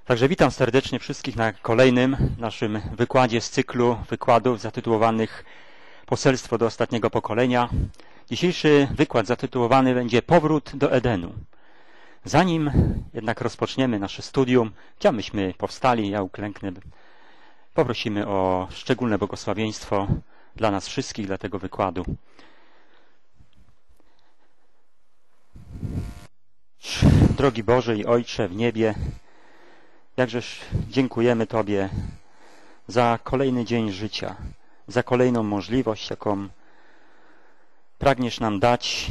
Także witam serdecznie wszystkich na kolejnym naszym wykładzie z cyklu wykładów zatytułowanych Poselstwo do ostatniego pokolenia. Dzisiejszy wykład zatytułowany będzie Powrót do Edenu. Zanim jednak rozpoczniemy nasze studium, gdzie myśmy powstali, ja uklęknę, poprosimy o szczególne błogosławieństwo dla nas wszystkich, dla tego wykładu. Drogi Boże i Ojcze w niebie, jakżeż dziękujemy Tobie za kolejny dzień życia, za kolejną możliwość, jaką pragniesz nam dać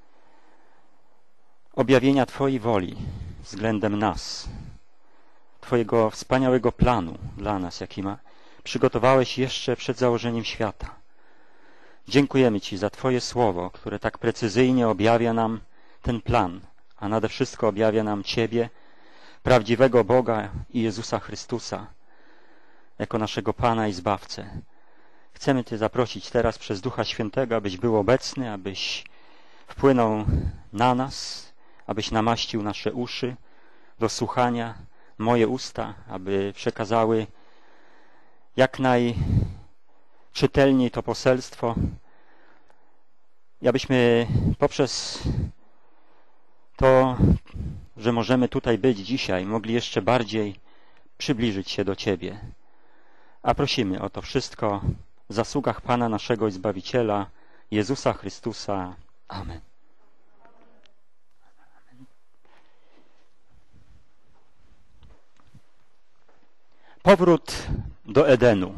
objawienia Twojej woli względem nas, Twojego wspaniałego planu dla nas, jaki przygotowałeś jeszcze przed założeniem świata. Dziękujemy Ci za Twoje słowo, które tak precyzyjnie objawia nam ten plan, a nade wszystko objawia nam Ciebie, prawdziwego Boga i Jezusa Chrystusa, jako naszego Pana i Zbawcę. Chcemy Cię zaprosić teraz przez Ducha Świętego, abyś był obecny, abyś wpłynął na nas, abyś namaścił nasze uszy do słuchania, moje usta, aby przekazały jak najczytelniej to poselstwo i abyśmy poprzez to, że możemy tutaj być dzisiaj, mogli jeszcze bardziej przybliżyć się do Ciebie. A prosimy o to wszystko w zasługach Pana naszego i Zbawiciela, Jezusa Chrystusa. Amen. Powrót do Edenu.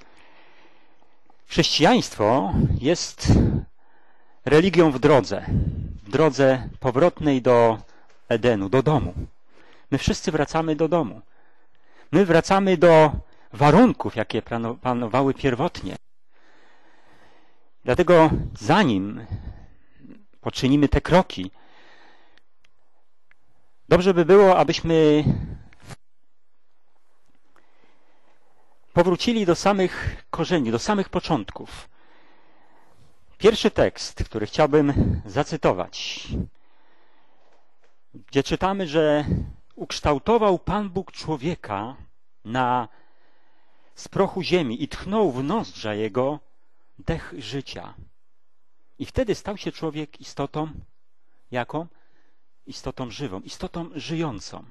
Chrześcijaństwo jest religią w drodze powrotnej do Edenu, do domu. My wszyscy wracamy do domu. My wracamy do warunków, jakie panowały pierwotnie. Dlatego zanim poczynimy te kroki, dobrze by było, abyśmy powrócili do samych korzeni, do samych początków. Pierwszy tekst, który chciałbym zacytować, gdzie czytamy, że ukształtował Pan Bóg człowieka z prochu ziemi i tchnął w nozdrza jego dech życia. I wtedy stał się człowiek istotą, jaką? Istotą żywą, istotą żyjącą.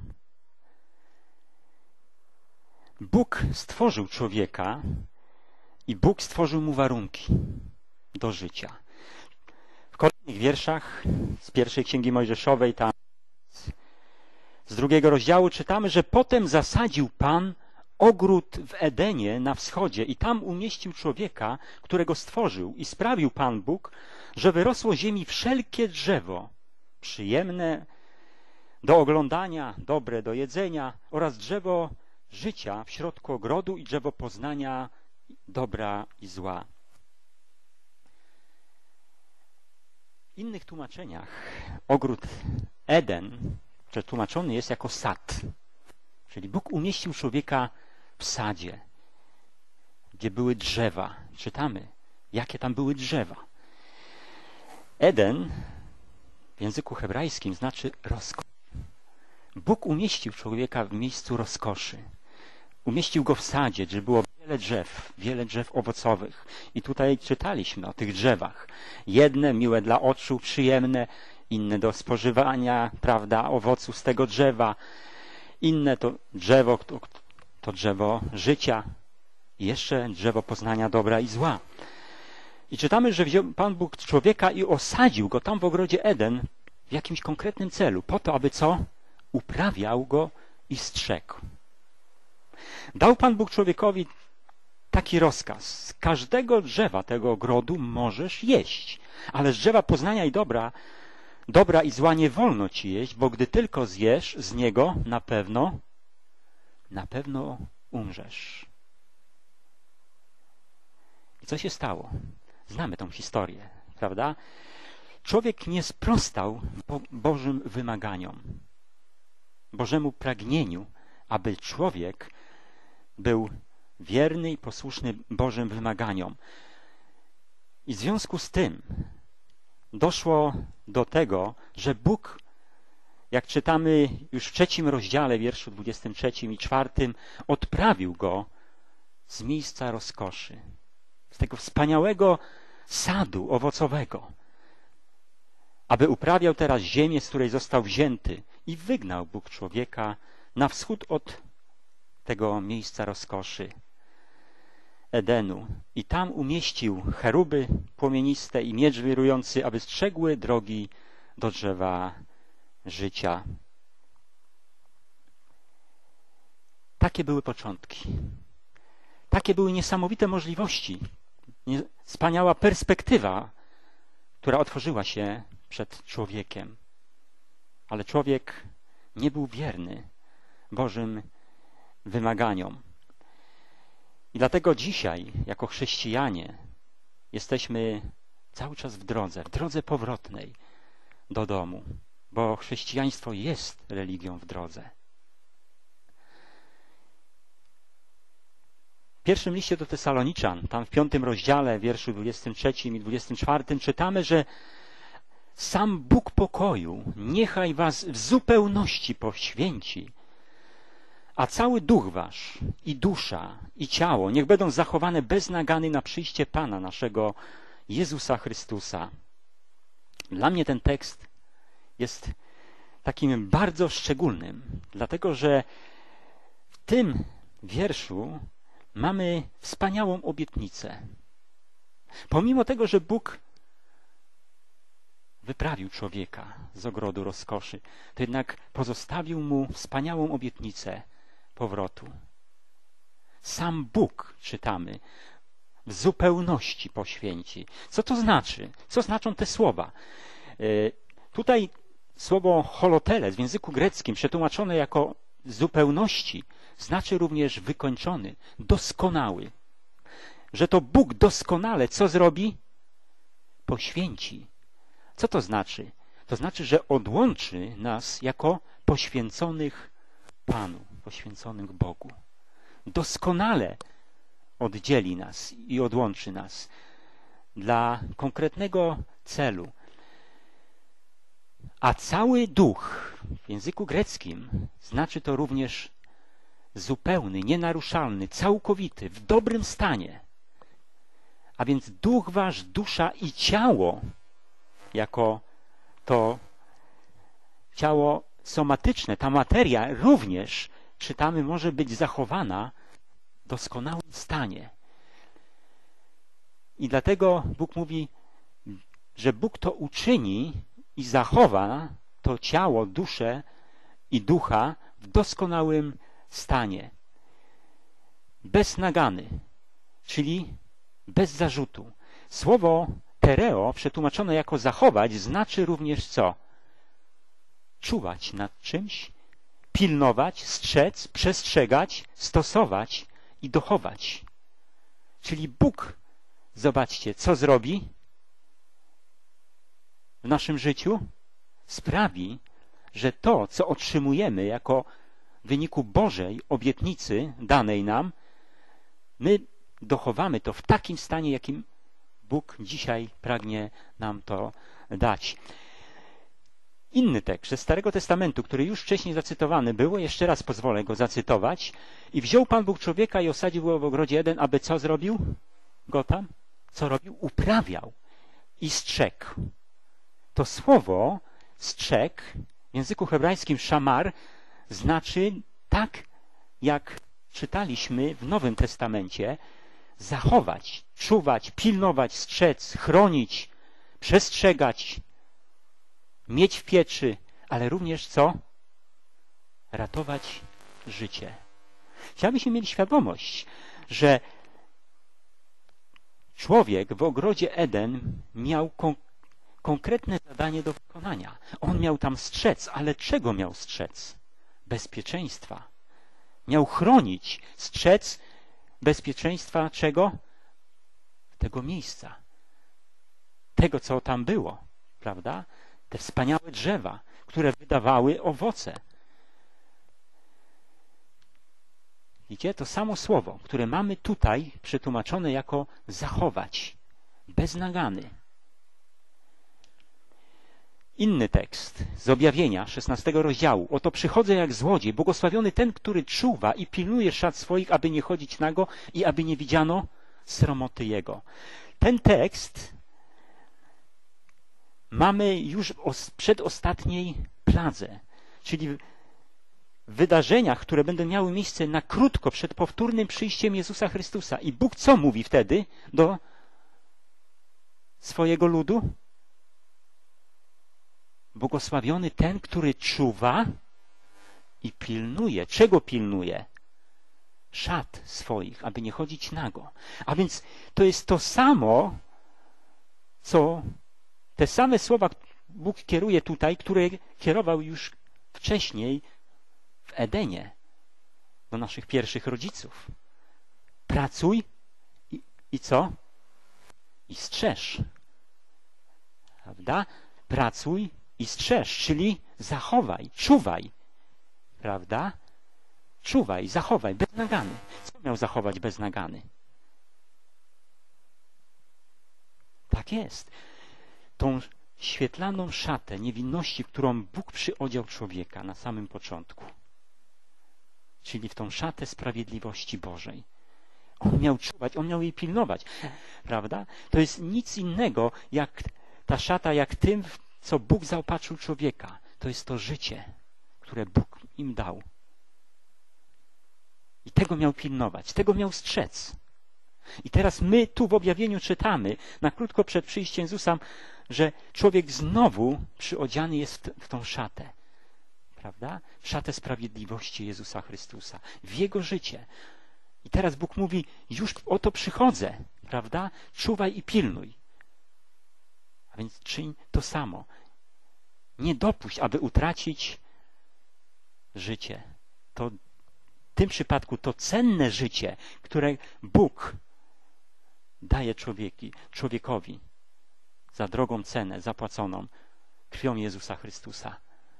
Bóg stworzył człowieka i Bóg stworzył mu warunki do życia. W kolejnych wierszach z pierwszej Księgi Mojżeszowej, tam z 2 rozdziału czytamy, że potem zasadził Pan ogród w Edenie na wschodzie i tam umieścił człowieka, którego stworzył i sprawił Pan Bóg, że wyrosło ziemi wszelkie drzewo, przyjemne do oglądania, dobre do jedzenia oraz drzewo życia w środku ogrodu i drzewo poznania dobra i zła. W innych tłumaczeniach ogród Eden przetłumaczony jest jako sad. Czyli Bóg umieścił człowieka w sadzie, gdzie były drzewa. Czytamy, jakie tam były drzewa. Eden w języku hebrajskim znaczy rozkosz. Bóg umieścił człowieka w miejscu rozkoszy. Umieścił go w sadzie, gdzie było wiele drzew owocowych. I tutaj czytaliśmy o tych drzewach. Jedne miłe dla oczu, przyjemne, inne do spożywania, prawda, owocu z tego drzewa. Inne to drzewo życia. I jeszcze drzewo poznania dobra i zła. I czytamy, że wziął Pan Bóg człowieka i osadził go tam w ogrodzie Eden w jakimś konkretnym celu. Po to, aby co? Uprawiał go i strzegł. Dał Pan Bóg człowiekowi taki rozkaz. Z każdego drzewa tego ogrodu możesz jeść. Ale z drzewa poznania i dobra i zła nie wolno ci jeść, bo gdy tylko zjesz z niego, na pewno umrzesz. I co się stało? Znamy tą historię, prawda? Człowiek nie sprostał Bożym wymaganiom, Bożemu pragnieniu, aby człowiek był wierny i posłuszny Bożym wymaganiom. I w związku z tym doszło do tego, że Bóg jak czytamy już w 3 rozdziale, wierszu 23 i 4, odprawił go z miejsca rozkoszy, z tego wspaniałego sadu owocowego, aby uprawiał teraz ziemię, z której został wzięty, i wygnał Bóg człowieka na wschód od tego miejsca rozkoszy, Edenu, i tam umieścił cheruby płomieniste i miecz wirujący, aby strzegły drogi do drzewa życia. Takie były początki. Takie były niesamowite możliwości. Wspaniała perspektywa, która otworzyła się przed człowiekiem. Ale człowiek nie był wierny Bożym wymaganiom. I dlatego dzisiaj, jako chrześcijanie, jesteśmy cały czas w drodze powrotnej do domu, bo chrześcijaństwo jest religią w drodze. W pierwszym liście do Tesaloniczan, tam w 5 rozdziale, wierszu 23 i 24 czytamy, że sam Bóg pokoju niechaj was w zupełności poświęci, a cały duch wasz i dusza i ciało niech będą zachowane bez nagany na przyjście Pana naszego Jezusa Chrystusa. Dla mnie ten tekst jest takim bardzo szczególnym, dlatego że w tym wierszu mamy wspaniałą obietnicę. Pomimo tego, że Bóg wyprawił człowieka z ogrodu rozkoszy, to jednak pozostawił mu wspaniałą obietnicę powrotu. Sam Bóg, czytamy, w zupełności poświęci. Co to znaczy? Co znaczą te słowa? Tutaj słowo holoteles w języku greckim, przetłumaczone jako zupełności, znaczy również wykończony, doskonały. Że to Bóg doskonale co zrobi? Poświęci. Co to znaczy? To znaczy, że odłączy nas jako poświęconych Panu, poświęconych Bogu. Doskonale oddzieli nas i odłączy nas dla konkretnego celu. A cały duch w języku greckim znaczy to również zupełny, nienaruszalny, całkowity, w dobrym stanie. A więc duch wasz, dusza i ciało, jako to ciało somatyczne, ta materia również, czytamy, może być zachowana w doskonałym stanie. I dlatego Bóg mówi, że Bóg to uczyni i zachowa to ciało, duszę i ducha w doskonałym stanie. Bez nagany, czyli bez zarzutu. Słowo tereo, przetłumaczone jako zachować, znaczy również co? Czuwać nad czymś, pilnować, strzec, przestrzegać, stosować i dochować. Czyli Bóg, zobaczcie, co zrobi w naszym życiu? Sprawi, że to, co otrzymujemy jako wyniku Bożej obietnicy danej nam, my dochowamy to w takim stanie, jakim Bóg dzisiaj pragnie nam to dać. Inny tekst ze Starego Testamentu, który już wcześniej zacytowany był, jeszcze raz pozwolę go zacytować. I wziął Pan Bóg człowieka i osadził go w ogrodzie Eden, aby co zrobił? Go tam? Co robił? Uprawiał i strzegł. To słowo strzegł w języku hebrajskim szamar znaczy tak, jak czytaliśmy w Nowym Testamencie, zachować, czuwać, pilnować, strzec, chronić, przestrzegać, mieć w pieczy, ale również co? Ratować życie. Chciałbyśmy mieć świadomość, że człowiek w ogrodzie Eden miał konkretne zadanie do wykonania. On miał tam strzec, ale czego miał strzec? Bezpieczeństwa. Miał chronić, strzec bezpieczeństwa czego? Tego miejsca. Tego, co tam było. Prawda? Te wspaniałe drzewa, które wydawały owoce. Widzicie? To samo słowo, które mamy tutaj przetłumaczone jako zachować. Bez nagany. Inny tekst z Objawienia, 16 rozdziału. Oto przychodzę jak złodziej, błogosławiony ten, który czuwa i pilnuje szat swoich, aby nie chodzić nago i aby nie widziano sromoty jego. Ten tekst mamy już w przedostatniej pladze, czyli w wydarzeniach, które będą miały miejsce na krótko przed powtórnym przyjściem Jezusa Chrystusa. I Bóg co mówi wtedy do swojego ludu? Błogosławiony ten, który czuwa i pilnuje. Czego pilnuje? Szat swoich, aby nie chodzić nago. A więc to jest to samo, co te same słowa Bóg kieruje tutaj, które kierował już wcześniej w Edenie do naszych pierwszych rodziców. Pracuj i co? I strzeż. Prawda? Pracuj i strzeż, czyli zachowaj, czuwaj. Prawda? Czuwaj, zachowaj, bez nagany. Co miał zachować bez nagany? Tak jest. Tą świetlaną szatę niewinności, którą Bóg przyodział człowieka na samym początku. Czyli w tą szatę sprawiedliwości Bożej. On miał czuwać, on miał jej pilnować. Prawda? To jest nic innego, jak ta szata, jak tym, co Bóg zaopatrzył człowieka. To jest to życie, które Bóg im dał. I tego miał pilnować, tego miał strzec. I teraz my tu w objawieniu czytamy, na krótko przed przyjściem Jezusa, że człowiek znowu przyodziany jest w tą szatę. Prawda? W szatę sprawiedliwości Jezusa Chrystusa. W Jego życie. I teraz Bóg mówi, już oto przychodzę. Prawda? Czuwaj i pilnuj. A więc czyń to samo. Nie dopuść, aby utracić życie. To w tym przypadku to cenne życie, które Bóg daje człowiekowi za drogą cenę zapłaconą krwią Jezusa Chrystusa.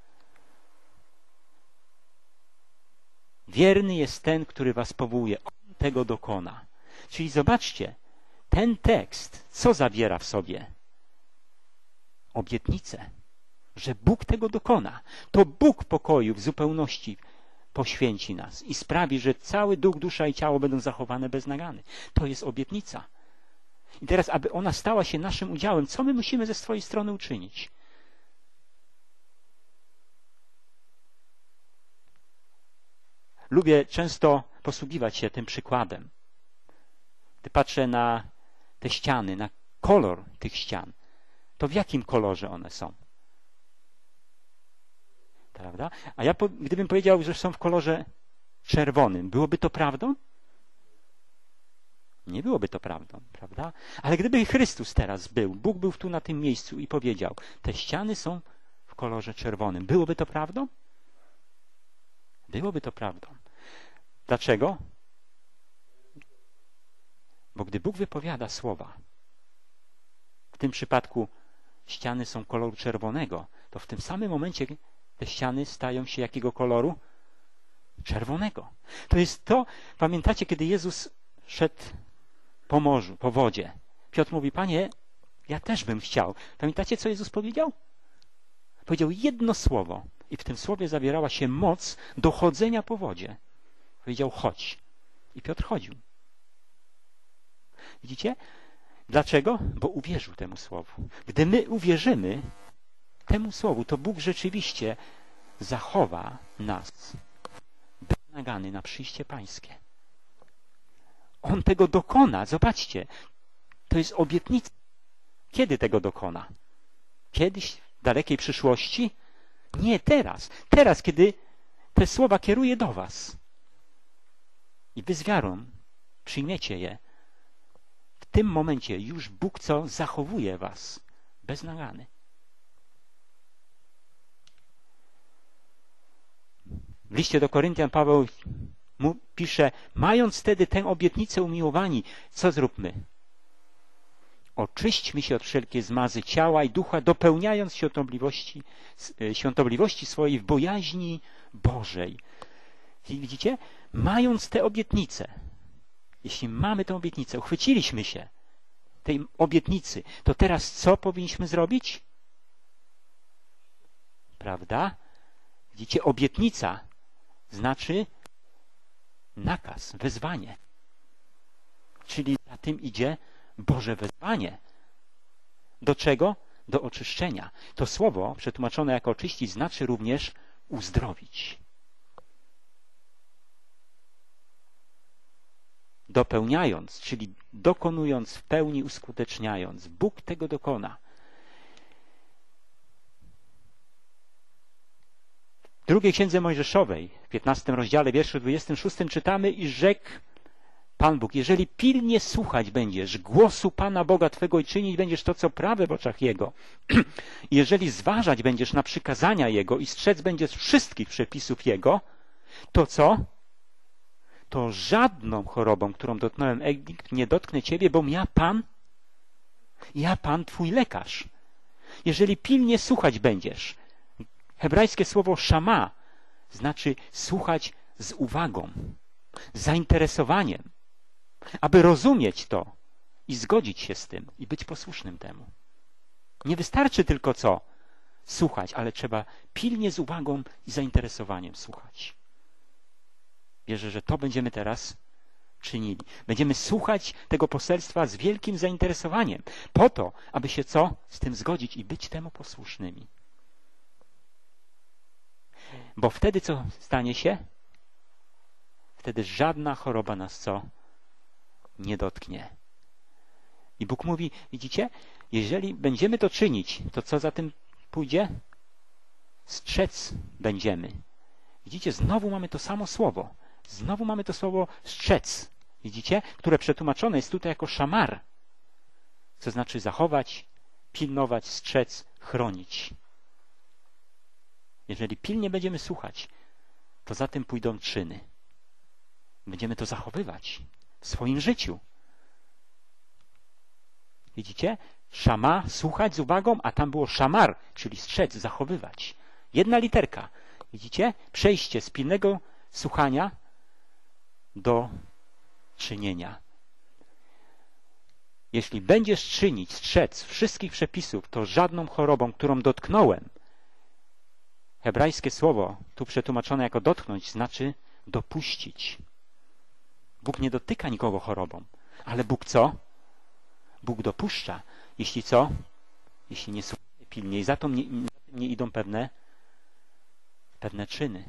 Wierny jest ten, który was powołuje. On tego dokona. Czyli zobaczcie, ten tekst, co zawiera w sobie? Obietnicę, że Bóg tego dokona. To Bóg pokoju w zupełności poświęci nas i sprawi, że cały duch, dusza i ciało będą zachowane bez nagany. To jest obietnica. I teraz, aby ona stała się naszym udziałem, co my musimy ze swojej strony uczynić? Lubię często posługiwać się tym przykładem. Gdy patrzę na te ściany, na kolor tych ścian, to w jakim kolorze one są? Prawda? A ja gdybym powiedział, że są w kolorze czerwonym, byłoby to prawdą? Nie byłoby to prawdą, prawda? Ale gdyby Chrystus teraz był, Bóg był tu na tym miejscu i powiedział, te ściany są w kolorze czerwonym, byłoby to prawdą? Byłoby to prawdą. Dlaczego? Bo gdy Bóg wypowiada słowa, w tym przypadku ściany są koloru czerwonego, to w tym samym momencie te ściany stają się jakiego koloru? Czerwonego. To jest to, pamiętacie, kiedy Jezus szedł po morzu, po wodzie. Piotr mówi, Panie, ja też bym chciał. Pamiętacie, co Jezus powiedział? Powiedział jedno słowo i w tym słowie zawierała się moc do chodzenia po wodzie. Powiedział, chodź. I Piotr chodził. Widzicie? Dlaczego? Bo uwierzył temu słowu. Gdy my uwierzymy temu słowu, to Bóg rzeczywiście zachowa nas bez nagany na przyjście Pańskie. On tego dokona. Zobaczcie, to jest obietnica. Kiedy tego dokona? Kiedyś, w dalekiej przyszłości? Nie, teraz. Teraz, kiedy te słowa kieruje do was. I wy z wiarą przyjmiecie je. W tym momencie już Bóg co zachowuje was bez nagany. W liście do Koryntian Paweł mu pisze, mając wtedy tę obietnicę umiłowani, co zróbmy? Oczyśćmy się od wszelkiej zmazy ciała i ducha, dopełniając świątobliwości swojej w bojaźni Bożej. Widzicie? Mając tę obietnicę, jeśli mamy tę obietnicę, uchwyciliśmy się tej obietnicy, to teraz co powinniśmy zrobić? Prawda? Widzicie, obietnica znaczy nakaz, wezwanie. Czyli za tym idzie Boże wezwanie. Do czego? Do oczyszczenia. To słowo przetłumaczone jako oczyścić znaczy również uzdrowić. Dopełniając, czyli dokonując, w pełni uskuteczniając. Bóg tego dokona. W drugiej Księdze Mojżeszowej, w 15 rozdziale, wierszu 26 czytamy: i rzekł Pan Bóg, jeżeli pilnie słuchać będziesz głosu Pana Boga Twego i czynić będziesz to, co prawe w oczach Jego, i jeżeli zważać będziesz na przykazania Jego i strzec będziesz wszystkich przepisów Jego, to co? To żadną chorobą, którą dotknąłem Egipt, nie dotknę Ciebie, bo ja Pan Twój lekarz. Jeżeli pilnie słuchać będziesz, hebrajskie słowo szama znaczy słuchać z uwagą, z zainteresowaniem, aby rozumieć to i zgodzić się z tym i być posłusznym temu. Nie wystarczy tylko co? Słuchać, ale trzeba pilnie z uwagą i zainteresowaniem słuchać. Wierzę, że to będziemy teraz czynili. Będziemy słuchać tego poselstwa z wielkim zainteresowaniem, po to, aby się co? Z tym zgodzić i być temu posłusznymi. Bo wtedy co stanie się? Wtedy żadna choroba nas co? Nie dotknie. I Bóg mówi, widzicie, jeżeli będziemy to czynić, to co za tym pójdzie? Strzec będziemy. Widzicie, znowu mamy to samo słowo. Znowu mamy to słowo strzec. Widzicie? Które przetłumaczone jest tutaj jako szamar. Co znaczy zachować, pilnować, strzec, chronić. Jeżeli pilnie będziemy słuchać, to za tym pójdą czyny. Będziemy to zachowywać w swoim życiu. Widzicie? Szama, słuchać z uwagą, a tam było szamar, czyli strzec, zachowywać. Jedna literka. Widzicie? Przejście z pilnego słuchania do czynienia. Jeśli będziesz czynić, strzec wszystkich przepisów, to żadną chorobą, którą dotknąłem, hebrajskie słowo, tu przetłumaczone jako dotknąć, znaczy dopuścić. Bóg nie dotyka nikogo chorobą, ale Bóg co? Bóg dopuszcza. Jeśli co? Jeśli nie słuchamy pilnie i za tym nie idą pewne czyny.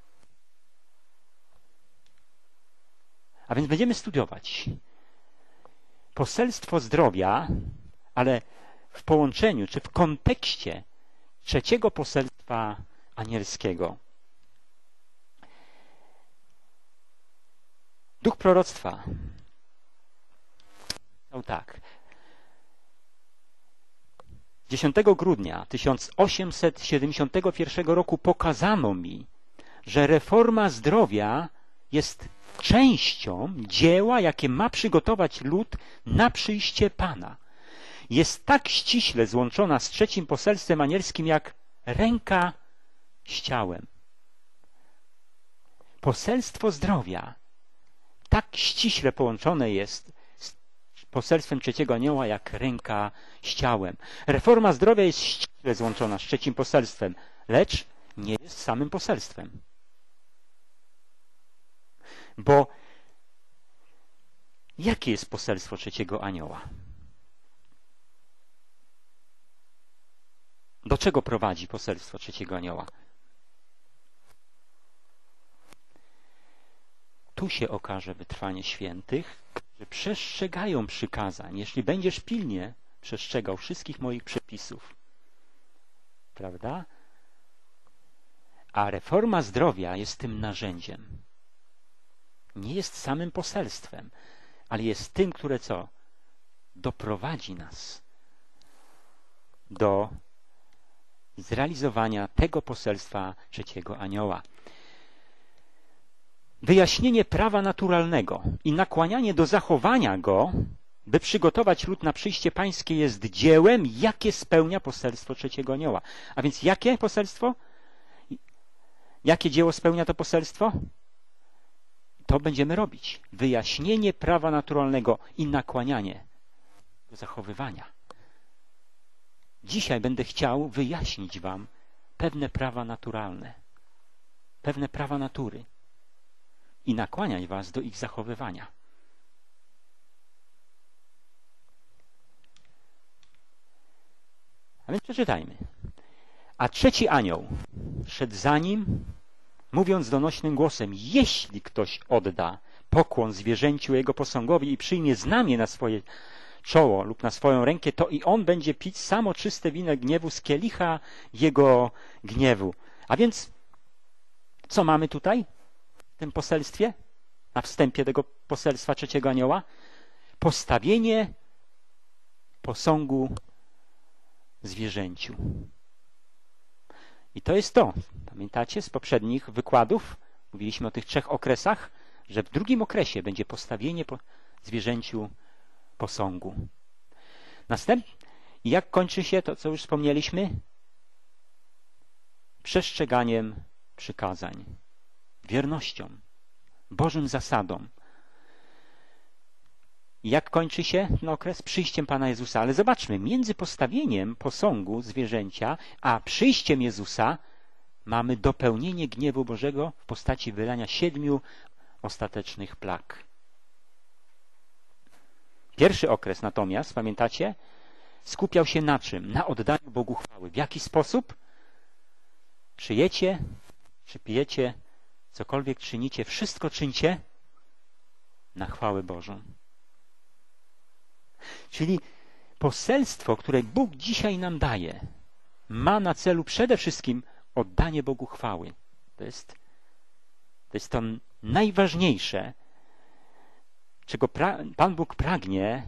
A więc będziemy studiować poselstwo zdrowia, ale w połączeniu, czy w kontekście trzeciego poselstwa anielskiego. Duch proroctwa pisał tak. 10 grudnia 1871 roku pokazano mi, że reforma zdrowia jest częścią dzieła, jakie ma przygotować lud na przyjście Pana. Jest tak ściśle złączona z trzecim poselstwem anielskim, jak ręka z ciałem. Poselstwo zdrowia tak ściśle połączone jest z poselstwem trzeciego anioła, jak ręka z ciałem. Reforma zdrowia jest ściśle złączona z trzecim poselstwem, lecz nie jest samym poselstwem. Bo jakie jest poselstwo trzeciego anioła? Do czego prowadzi poselstwo trzeciego anioła? Tu się okaże wytrwanie świętych, którzy przestrzegają przykazań, jeśli będziesz pilnie przestrzegał wszystkich moich przepisów. Prawda? A reforma zdrowia jest tym narzędziem. Nie jest samym poselstwem, ale jest tym, które co? Doprowadzi nas do zrealizowania tego poselstwa trzeciego anioła. Wyjaśnienie prawa naturalnego i nakłanianie do zachowania go, by przygotować lud na przyjście pańskie, jest dziełem, jakie spełnia poselstwo trzeciego anioła. A więc jakie poselstwo? Jakie dzieło spełnia to poselstwo? To będziemy robić. Wyjaśnienie prawa naturalnego i nakłanianie do zachowywania. Dzisiaj będę chciał wyjaśnić wam pewne prawa naturalne, pewne prawa natury i nakłaniać was do ich zachowywania. A więc przeczytajmy. A trzeci anioł szedł za nim, mówiąc donośnym głosem: jeśli ktoś odda pokłon zwierzęciu jego posągowi i przyjmie znamię na swoje czoło lub na swoją rękę, to i on będzie pić samo czyste wino gniewu z kielicha jego gniewu. A więc co mamy tutaj w tym poselstwie? Na wstępie tego poselstwa trzeciego anioła? Postawienie posągu zwierzęciu. I to jest to. Pamiętacie z poprzednich wykładów? Mówiliśmy o tych 3 okresach, że w drugim okresie będzie postawienie zwierzęciu posągu. I jak kończy się to, co już wspomnieliśmy? Przestrzeganiem przykazań, wiernością, Bożym zasadom. I jak kończy się ten okres? Przyjściem Pana Jezusa. Ale zobaczmy, między postawieniem posągu zwierzęcia a przyjściem Jezusa mamy dopełnienie gniewu Bożego w postaci wylania 7 ostatecznych plag. Pierwszy okres natomiast, pamiętacie, skupiał się na czym? Na oddaniu Bogu chwały. W jaki sposób? Czy jecie, czy pijecie, cokolwiek czynicie, wszystko czyńcie na chwałę Bożą. Czyli poselstwo, które Bóg dzisiaj nam daje, ma na celu przede wszystkim oddanie Bogu chwały. To jest to najważniejsze, czego Pan Bóg pragnie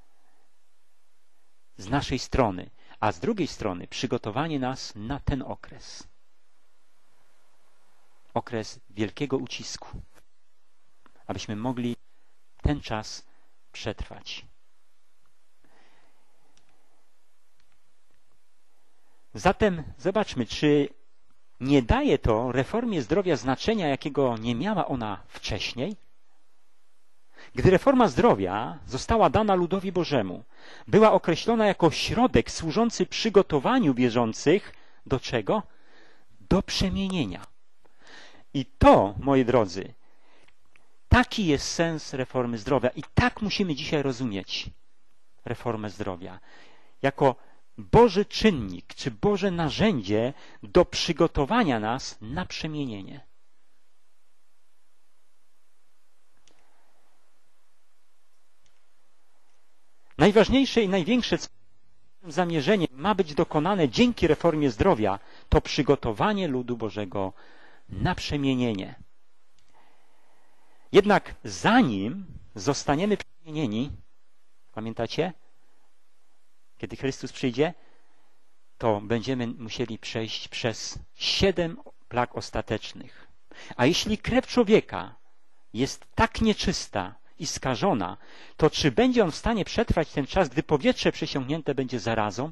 z naszej strony, a z drugiej strony przygotowanie nas na ten okres. Okres wielkiego ucisku, abyśmy mogli ten czas przetrwać. Zatem zobaczmy, czy nie daje to reformie zdrowia znaczenia, jakiego nie miała ona wcześniej? Gdy reforma zdrowia została dana ludowi Bożemu, była określona jako środek służący przygotowaniu wierzących do czego? Do przemienienia. I to, moi drodzy, taki jest sens reformy zdrowia i tak musimy dzisiaj rozumieć reformę zdrowia. Jako Boży czynnik, czy Boże narzędzie do przygotowania nas na przemienienie. Najważniejsze i największe zamierzenie ma być dokonane dzięki reformie zdrowia, to przygotowanie ludu Bożego na przemienienie. Jednak zanim zostaniemy przemienieni, pamiętacie? Kiedy Chrystus przyjdzie, to będziemy musieli przejść przez 7 plag ostatecznych. A jeśli krew człowieka jest tak nieczysta i skażona, to czy będzie on w stanie przetrwać ten czas, gdy powietrze przesiąknięte będzie zarazą?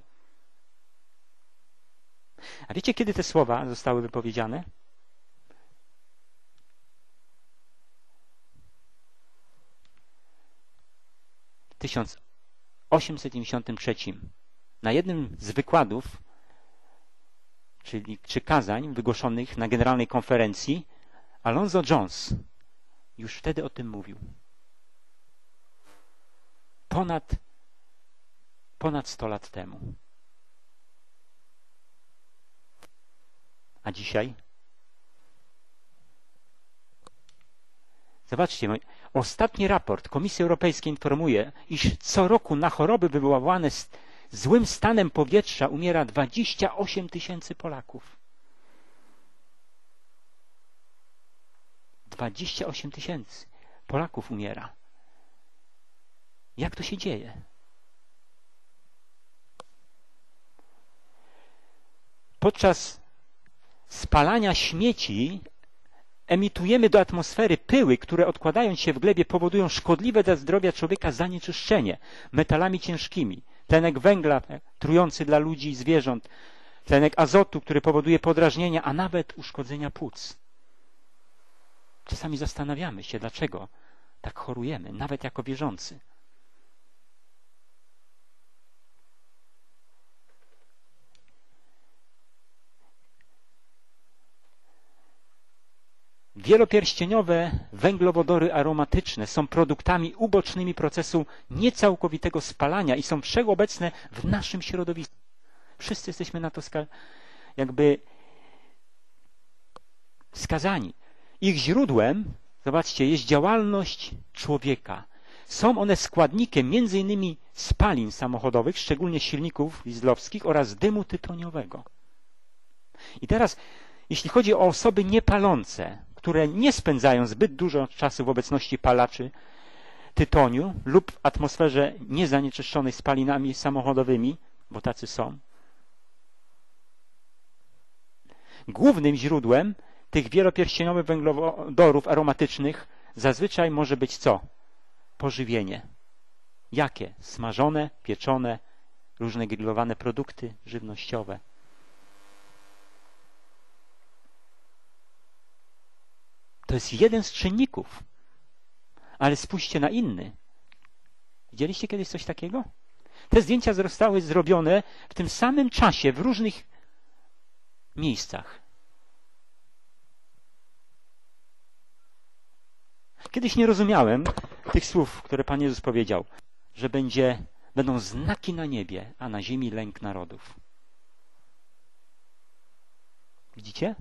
A wiecie, kiedy te słowa zostały wypowiedziane? W 1893. Na jednym z wykładów, czy kazań wygłoszonych na Generalnej Konferencji, Alonzo Jones już wtedy o tym mówił. Ponad 100 lat temu. A dzisiaj? Zobaczcie, ostatni raport Komisji Europejskiej informuje, iż co roku na choroby wywoływane złym stanem powietrza umiera 28 000 Polaków. 28 000 Polaków umiera. Jak to się dzieje? Podczas spalania śmieci emitujemy do atmosfery pyły, które odkładając się w glebie powodują szkodliwe dla zdrowia człowieka zanieczyszczenie metalami ciężkimi. Tlenek węgla trujący dla ludzi i zwierząt, tlenek azotu, który powoduje podrażnienia, a nawet uszkodzenia płuc. Czasami zastanawiamy się, dlaczego tak chorujemy, nawet jako wierzący. Wielopierścieniowe węglowodory aromatyczne są produktami ubocznymi procesu niecałkowitego spalania i są wszechobecne w naszym środowisku. Wszyscy jesteśmy na to jakby skazani. Ich źródłem, zobaczcie, jest działalność człowieka. Są one składnikiem m.in. spalin samochodowych, szczególnie silników dieslowskich oraz dymu tytoniowego. I teraz, jeśli chodzi o osoby niepalące, które nie spędzają zbyt dużo czasu w obecności palaczy tytoniu lub w atmosferze niezanieczyszczonej spalinami samochodowymi, bo tacy są, głównym źródłem tych wielopierścieniowych węglowodorów aromatycznych zazwyczaj może być co? Pożywienie. Jakie? Smażone, pieczone, różne grillowane produkty żywnościowe. To jest jeden z czynników. Ale spójrzcie na inny. Widzieliście kiedyś coś takiego? Te zdjęcia zostały zrobione w tym samym czasie w różnych miejscach. Kiedyś nie rozumiałem tych słów, które Pan Jezus powiedział, że będą znaki na niebie, a na ziemi lęk narodów. Widzicie?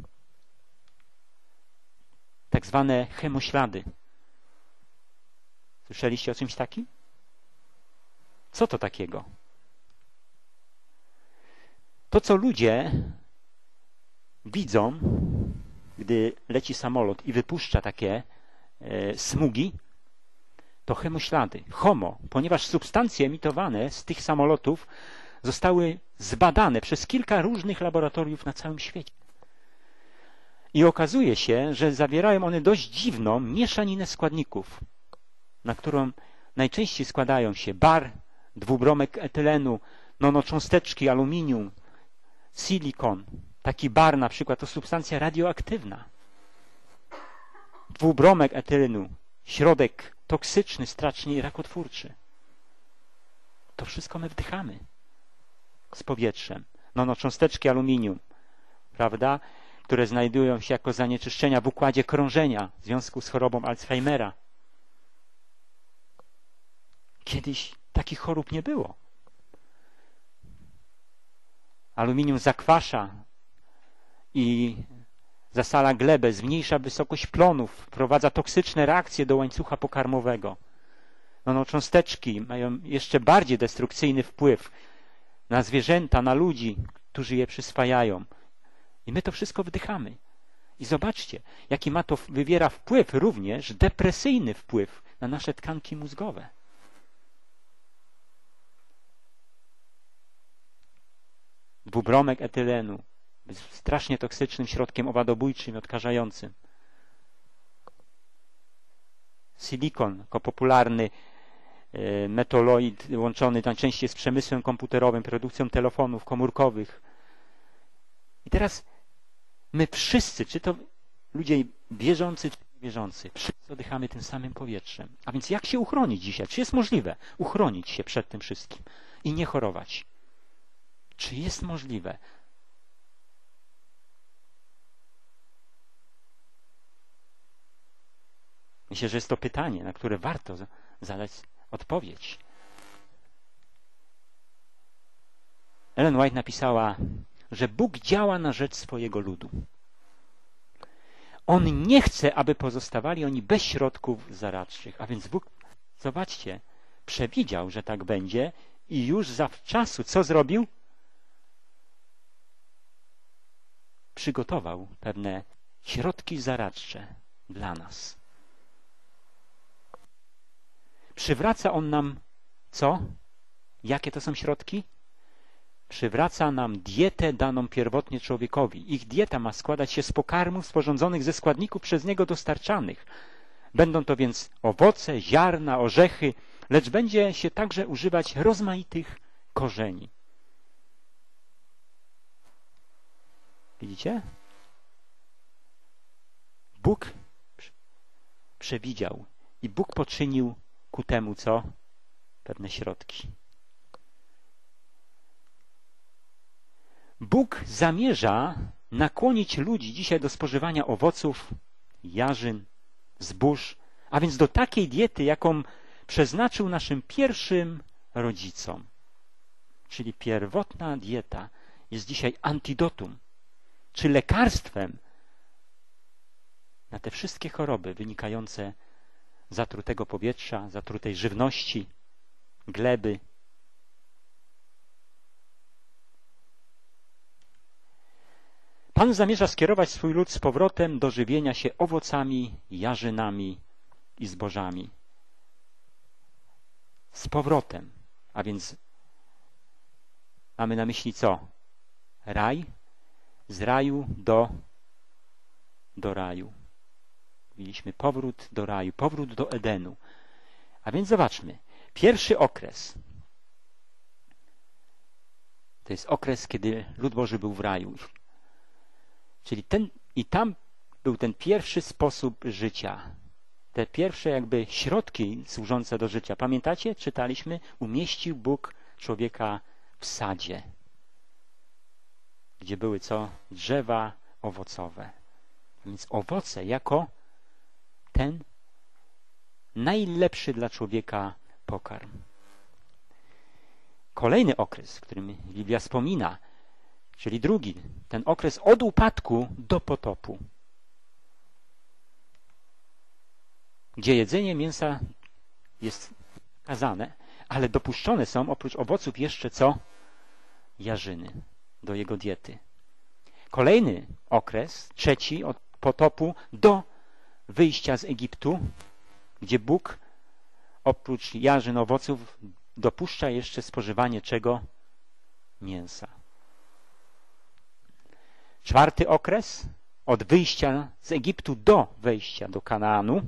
Tak zwane chemoślady. Słyszeliście o czymś takim? Co to takiego? To, co ludzie widzą, gdy leci samolot i wypuszcza takie smugi, to chemoślady. Homo, ponieważ substancje emitowane z tych samolotów zostały zbadane przez kilka różnych laboratoriów na całym świecie. I okazuje się, że zawierają one dość dziwną mieszaninę składników, na którą najczęściej składają się bar, dwubromek etylenu, nanocząsteczki aluminium, silikon. Taki bar na przykład to substancja radioaktywna. Dwubromek etylynu, środek toksyczny, strasznie rakotwórczy. To wszystko my wdychamy z powietrzem. Nanocząsteczki aluminium, prawda, które znajdują się jako zanieczyszczenia w układzie krążenia w związku z chorobą Alzheimera. Kiedyś takich chorób nie było. Aluminium zakwasza i zasala glebę, zmniejsza wysokość plonów, wprowadza toksyczne reakcje do łańcucha pokarmowego. Nanocząsteczki mają jeszcze bardziej destrukcyjny wpływ na zwierzęta, na ludzi, którzy je przyswajają. I my to wszystko wdychamy. I zobaczcie, jaki ma to wywiera wpływ, również depresyjny wpływ na nasze tkanki mózgowe. Dwubromek etylenu, strasznie toksycznym środkiem owadobójczym i odkażającym. Silikon, jako popularny metaloid łączony najczęściej z przemysłem komputerowym, produkcją telefonów komórkowych. I teraz my wszyscy, czy to ludzie wierzący, czy niewierzący, wszyscy oddychamy tym samym powietrzem. A więc jak się uchronić dzisiaj? Czy jest możliwe uchronić się przed tym wszystkim i nie chorować? Czy jest możliwe? Myślę, że jest to pytanie, na które warto zadać odpowiedź. Ellen White napisała, że Bóg działa na rzecz swojego ludu. On nie chce, aby pozostawali oni bez środków zaradczych. A więc Bóg, zobaczcie, przewidział, że tak będzie i już zawczasu co zrobił? Przygotował pewne środki zaradcze dla nas. Przywraca On nam co? Jakie to są środki? Przywraca nam dietę daną pierwotnie człowiekowi. Ich dieta ma składać się z pokarmów sporządzonych ze składników przez Niego dostarczanych. Będą to więc owoce, ziarna, orzechy, lecz będzie się także używać rozmaitych korzeni. Widzicie? Bóg przewidział i Bóg poczynił ku temu, co? Pewne środki. Bóg zamierza nakłonić ludzi dzisiaj do spożywania owoców jarzyn, zbóż, a więc do takiej diety, jaką przeznaczył naszym pierwszym rodzicom. Czyli pierwotna dieta jest dzisiaj antidotum, czy lekarstwem na te wszystkie choroby wynikające z zatrutego powietrza, zatrutej żywności, gleby. Pan zamierza skierować swój lud z powrotem do żywienia się owocami, jarzynami i zbożami. Z powrotem. A więc mamy na myśli co? Raj? Z raju do raju. Mieliśmy powrót do raju, powrót do Edenu. A więc zobaczmy. Pierwszy okres to jest okres, kiedy lud Boży był w raju. Czyli tam był ten pierwszy sposób życia. Te pierwsze jakby środki służące do życia. Pamiętacie? Czytaliśmy? Umieścił Bóg człowieka w sadzie, gdzie były co? Drzewa owocowe. Więc owoce jako ten najlepszy dla człowieka pokarm. Kolejny okres, o którym Biblia wspomina, czyli drugi, ten okres od upadku do potopu, gdzie jedzenie mięsa jest zakazane, ale dopuszczone są oprócz owoców jeszcze co? Jarzyny do jego diety. Kolejny okres, trzeci od potopu do wyjścia z Egiptu, gdzie Bóg oprócz jarzyn, owoców dopuszcza jeszcze spożywanie czego? Mięsa. Czwarty okres od wyjścia z Egiptu do wejścia do Kanaanu,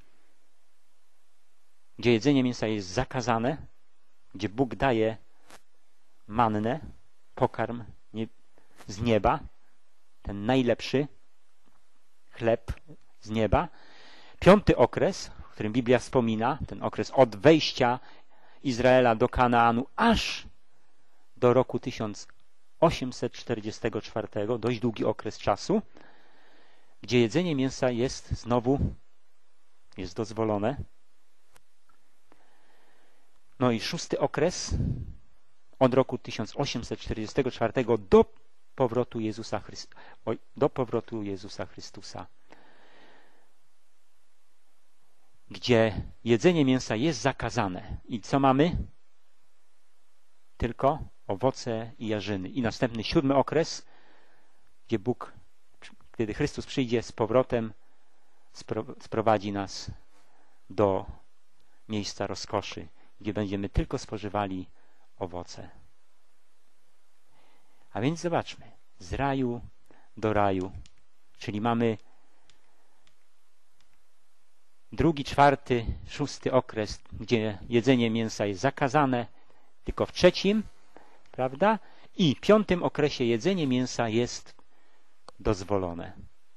gdzie jedzenie mięsa jest zakazane, gdzie Bóg daje mannę, pokarm z nieba, ten najlepszy chleb z nieba. Piąty okres, o którym Biblia wspomina, ten okres od wejścia Izraela do Kanaanu aż do roku 1844, dość długi okres czasu, gdzie jedzenie mięsa jest znowu dozwolone. No i szósty okres od roku 1844 do powrotu Jezusa Chrystusa, gdzie jedzenie mięsa jest zakazane. I co mamy? Tylko owoce i jarzyny. I następny siódmy okres, gdzie Bóg, kiedy Chrystus przyjdzie z powrotem, sprowadzi nas do miejsca rozkoszy, gdzie będziemy tylko spożywali owoce. A więc zobaczmy, z raju do raju, czyli mamy drugi, czwarty, szósty okres, gdzie jedzenie mięsa jest zakazane, tylko w trzecim, prawda? I w piątym okresie jedzenie mięsa jest dozwolone.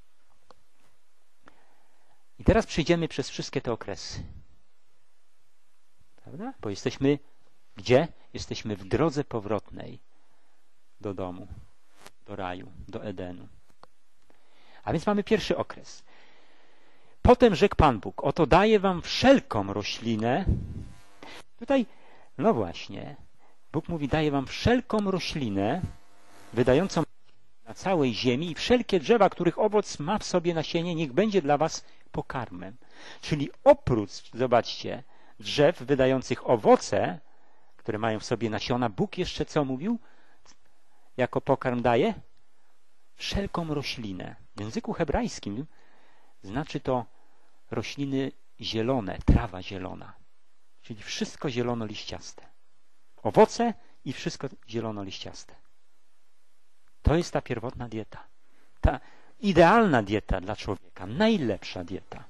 I teraz przejdziemy przez wszystkie te okresy. Prawda? Bo jesteśmy gdzie? Jesteśmy w drodze powrotnej do domu, do raju, do Edenu. A więc mamy pierwszy okres. Potem rzekł Pan Bóg, oto daję wam wszelką roślinę. Tutaj, no właśnie, Bóg mówi, daję wam wszelką roślinę, wydającą na całej ziemi i wszelkie drzewa, których owoc ma w sobie nasienie, niech będzie dla was pokarmem. Czyli oprócz, zobaczcie, drzew wydających owoce, które mają w sobie nasiona, Bóg jeszcze co mówił? Jako pokarm daje? Wszelką roślinę. W języku hebrajskim znaczy to rośliny zielone, trawa zielona. Czyli wszystko zielonoliściaste. Owoce i wszystko zielonoliściaste. To jest ta pierwotna dieta. Ta idealna dieta dla człowieka. Najlepsza dieta.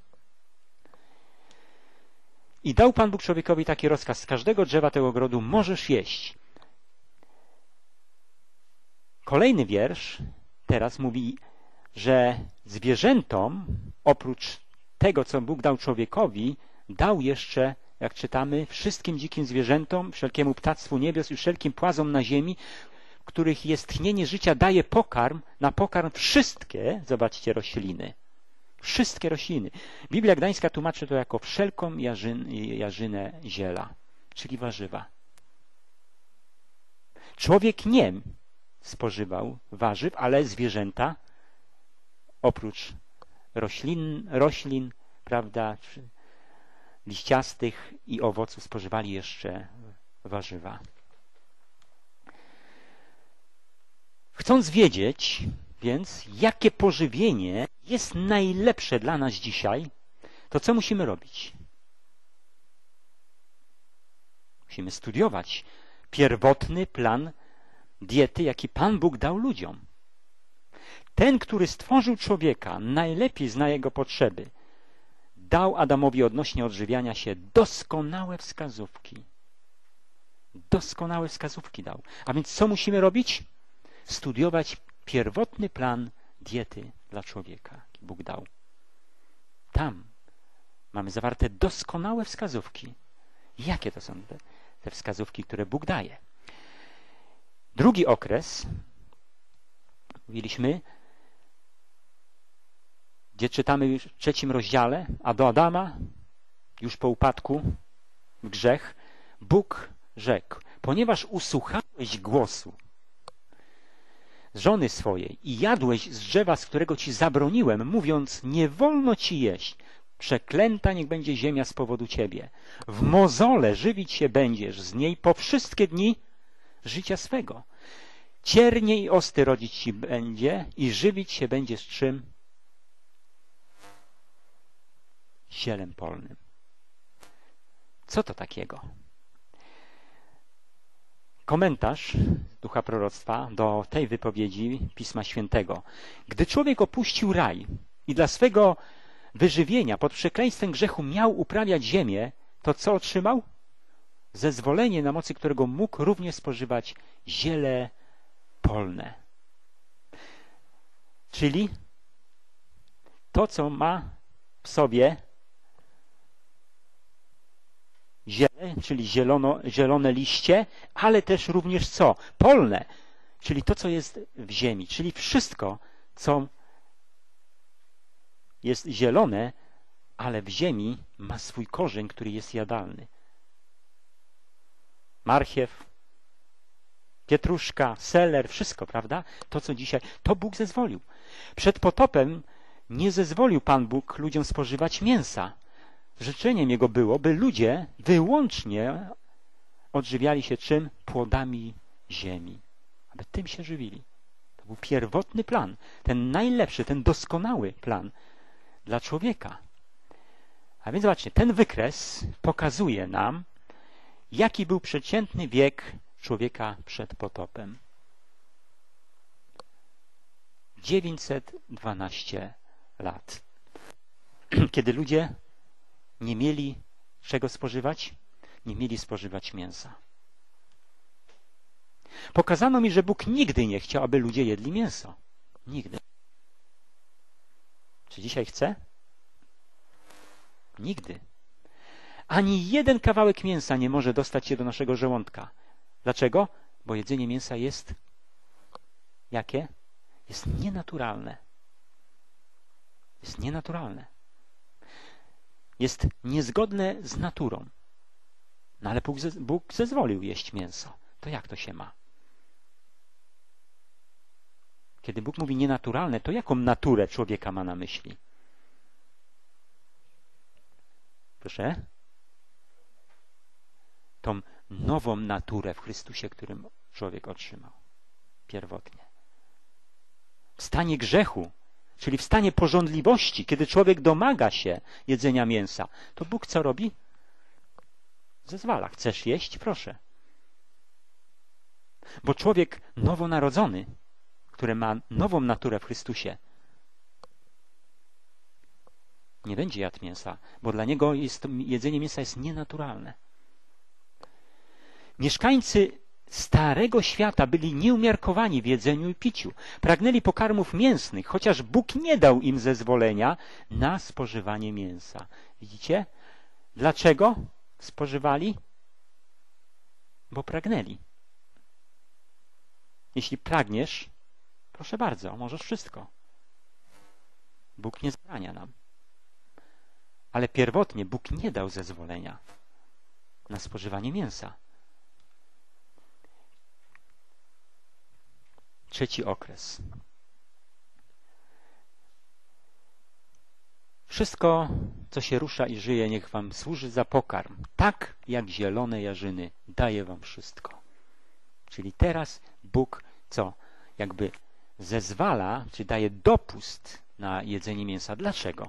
I dał Pan Bóg człowiekowi taki rozkaz. Z każdego drzewa tego ogrodu możesz jeść. Kolejny wiersz teraz mówi, że zwierzętom, oprócz tego, co Bóg dał człowiekowi, dał jeszcze, jak czytamy, wszystkim dzikim zwierzętom, wszelkiemu ptactwu niebios i wszelkim płazom na ziemi, których jest tchnienie życia, daje pokarm, na pokarm wszystkie, zobaczcie, rośliny. Wszystkie rośliny. Biblia Gdańska tłumaczy to jako wszelką jarzynę ziela, czyli warzywa. Człowiek nie spożywał warzyw, ale zwierzęta oprócz roślin, prawda, liściastych i owoców spożywali jeszcze warzywa. Chcąc wiedzieć, więc jakie pożywienie jest najlepsze dla nas dzisiaj, to co musimy robić? Musimy studiować pierwotny plan diety, jaki Pan Bóg dał ludziom. Ten, który stworzył człowieka, najlepiej zna jego potrzeby. Dał Adamowi odnośnie odżywiania się doskonałe wskazówki. Doskonałe wskazówki dał. A więc co musimy robić? Studiować pierwotny plan diety dla człowieka, jaki Bóg dał. Tam mamy zawarte doskonałe wskazówki. Jakie to są te wskazówki, które Bóg daje? Drugi okres, mówiliśmy, gdzie czytamy już w 3 rozdziale, a do Adama, już po upadku, w grzech, Bóg rzekł, ponieważ usłuchałeś głosu żony swojej i jadłeś z drzewa, z którego ci zabroniłem, mówiąc, nie wolno ci jeść, przeklęta niech będzie ziemia z powodu ciebie. W mozole żywić się będziesz z niej po wszystkie dni życia swego. Ciernie i osty rodzić ci będzie i żywić się będziesz czym? Zielem polnym. Co to takiego? Komentarz Ducha Proroctwa do tej wypowiedzi Pisma Świętego. Gdy człowiek opuścił raj i dla swego wyżywienia pod przekleństwem grzechu miał uprawiać ziemię, to co otrzymał? Zezwolenie, na mocy którego mógł również spożywać ziele polne. Czyli to, co ma w sobie ziele, czyli zielone liście, ale też również co? Polne, czyli to, co jest w ziemi, czyli wszystko, co jest zielone, ale w ziemi ma swój korzeń, który jest jadalny. Marchiew, pietruszka, seler, wszystko, prawda? To, co dzisiaj, to Bóg zezwolił. Przed potopem nie zezwolił Pan Bóg ludziom spożywać mięsa. Życzeniem Jego było, by ludzie wyłącznie odżywiali się czym? Płodami ziemi. Aby tym się żywili. To był pierwotny plan. Ten najlepszy, ten doskonały plan dla człowieka. A więc zobaczcie, ten wykres pokazuje nam, jaki był przeciętny wiek człowieka przed potopem. 912 lat. Kiedy ludzie nie mieli czego spożywać? Nie mieli spożywać mięsa. Pokazano mi, że Bóg nigdy nie chciał, aby ludzie jedli mięso. Nigdy. Czy dzisiaj chce? Nigdy. Ani jeden kawałek mięsa nie może dostać się do naszego żołądka. Dlaczego? Bo jedzenie mięsa jest jakie? Jest nienaturalne. Jest nienaturalne. Jest niezgodne z naturą. No ale Bóg zezwolił jeść mięso. To jak to się ma? Kiedy Bóg mówi nienaturalne, to jaką naturę człowieka ma na myśli? Proszę? Tą nową naturę w Chrystusie, którym człowiek otrzymał. Pierwotnie. W stanie grzechu, czyli w stanie pożądliwości, kiedy człowiek domaga się jedzenia mięsa, to Bóg co robi? Zezwala. Chcesz jeść? Proszę. Bo człowiek nowonarodzony, który ma nową naturę w Chrystusie, nie będzie jadł mięsa, bo dla niego jedzenie mięsa jest nienaturalne. Mieszkańcy Starego Świata byli nieumiarkowani w jedzeniu i piciu. Pragnęli pokarmów mięsnych, chociaż Bóg nie dał im zezwolenia na spożywanie mięsa. Widzicie? Dlaczego spożywali? Bo pragnęli. Jeśli pragniesz, proszę bardzo, możesz wszystko. Bóg nie zabrania nam. Ale pierwotnie Bóg nie dał zezwolenia na spożywanie mięsa. Trzeci okres. Wszystko, co się rusza i żyje, niech wam służy za pokarm. Tak jak zielone jarzyny daje wam wszystko. Czyli teraz Bóg co? Jakby zezwala, czy daje dopust na jedzenie mięsa. Dlaczego?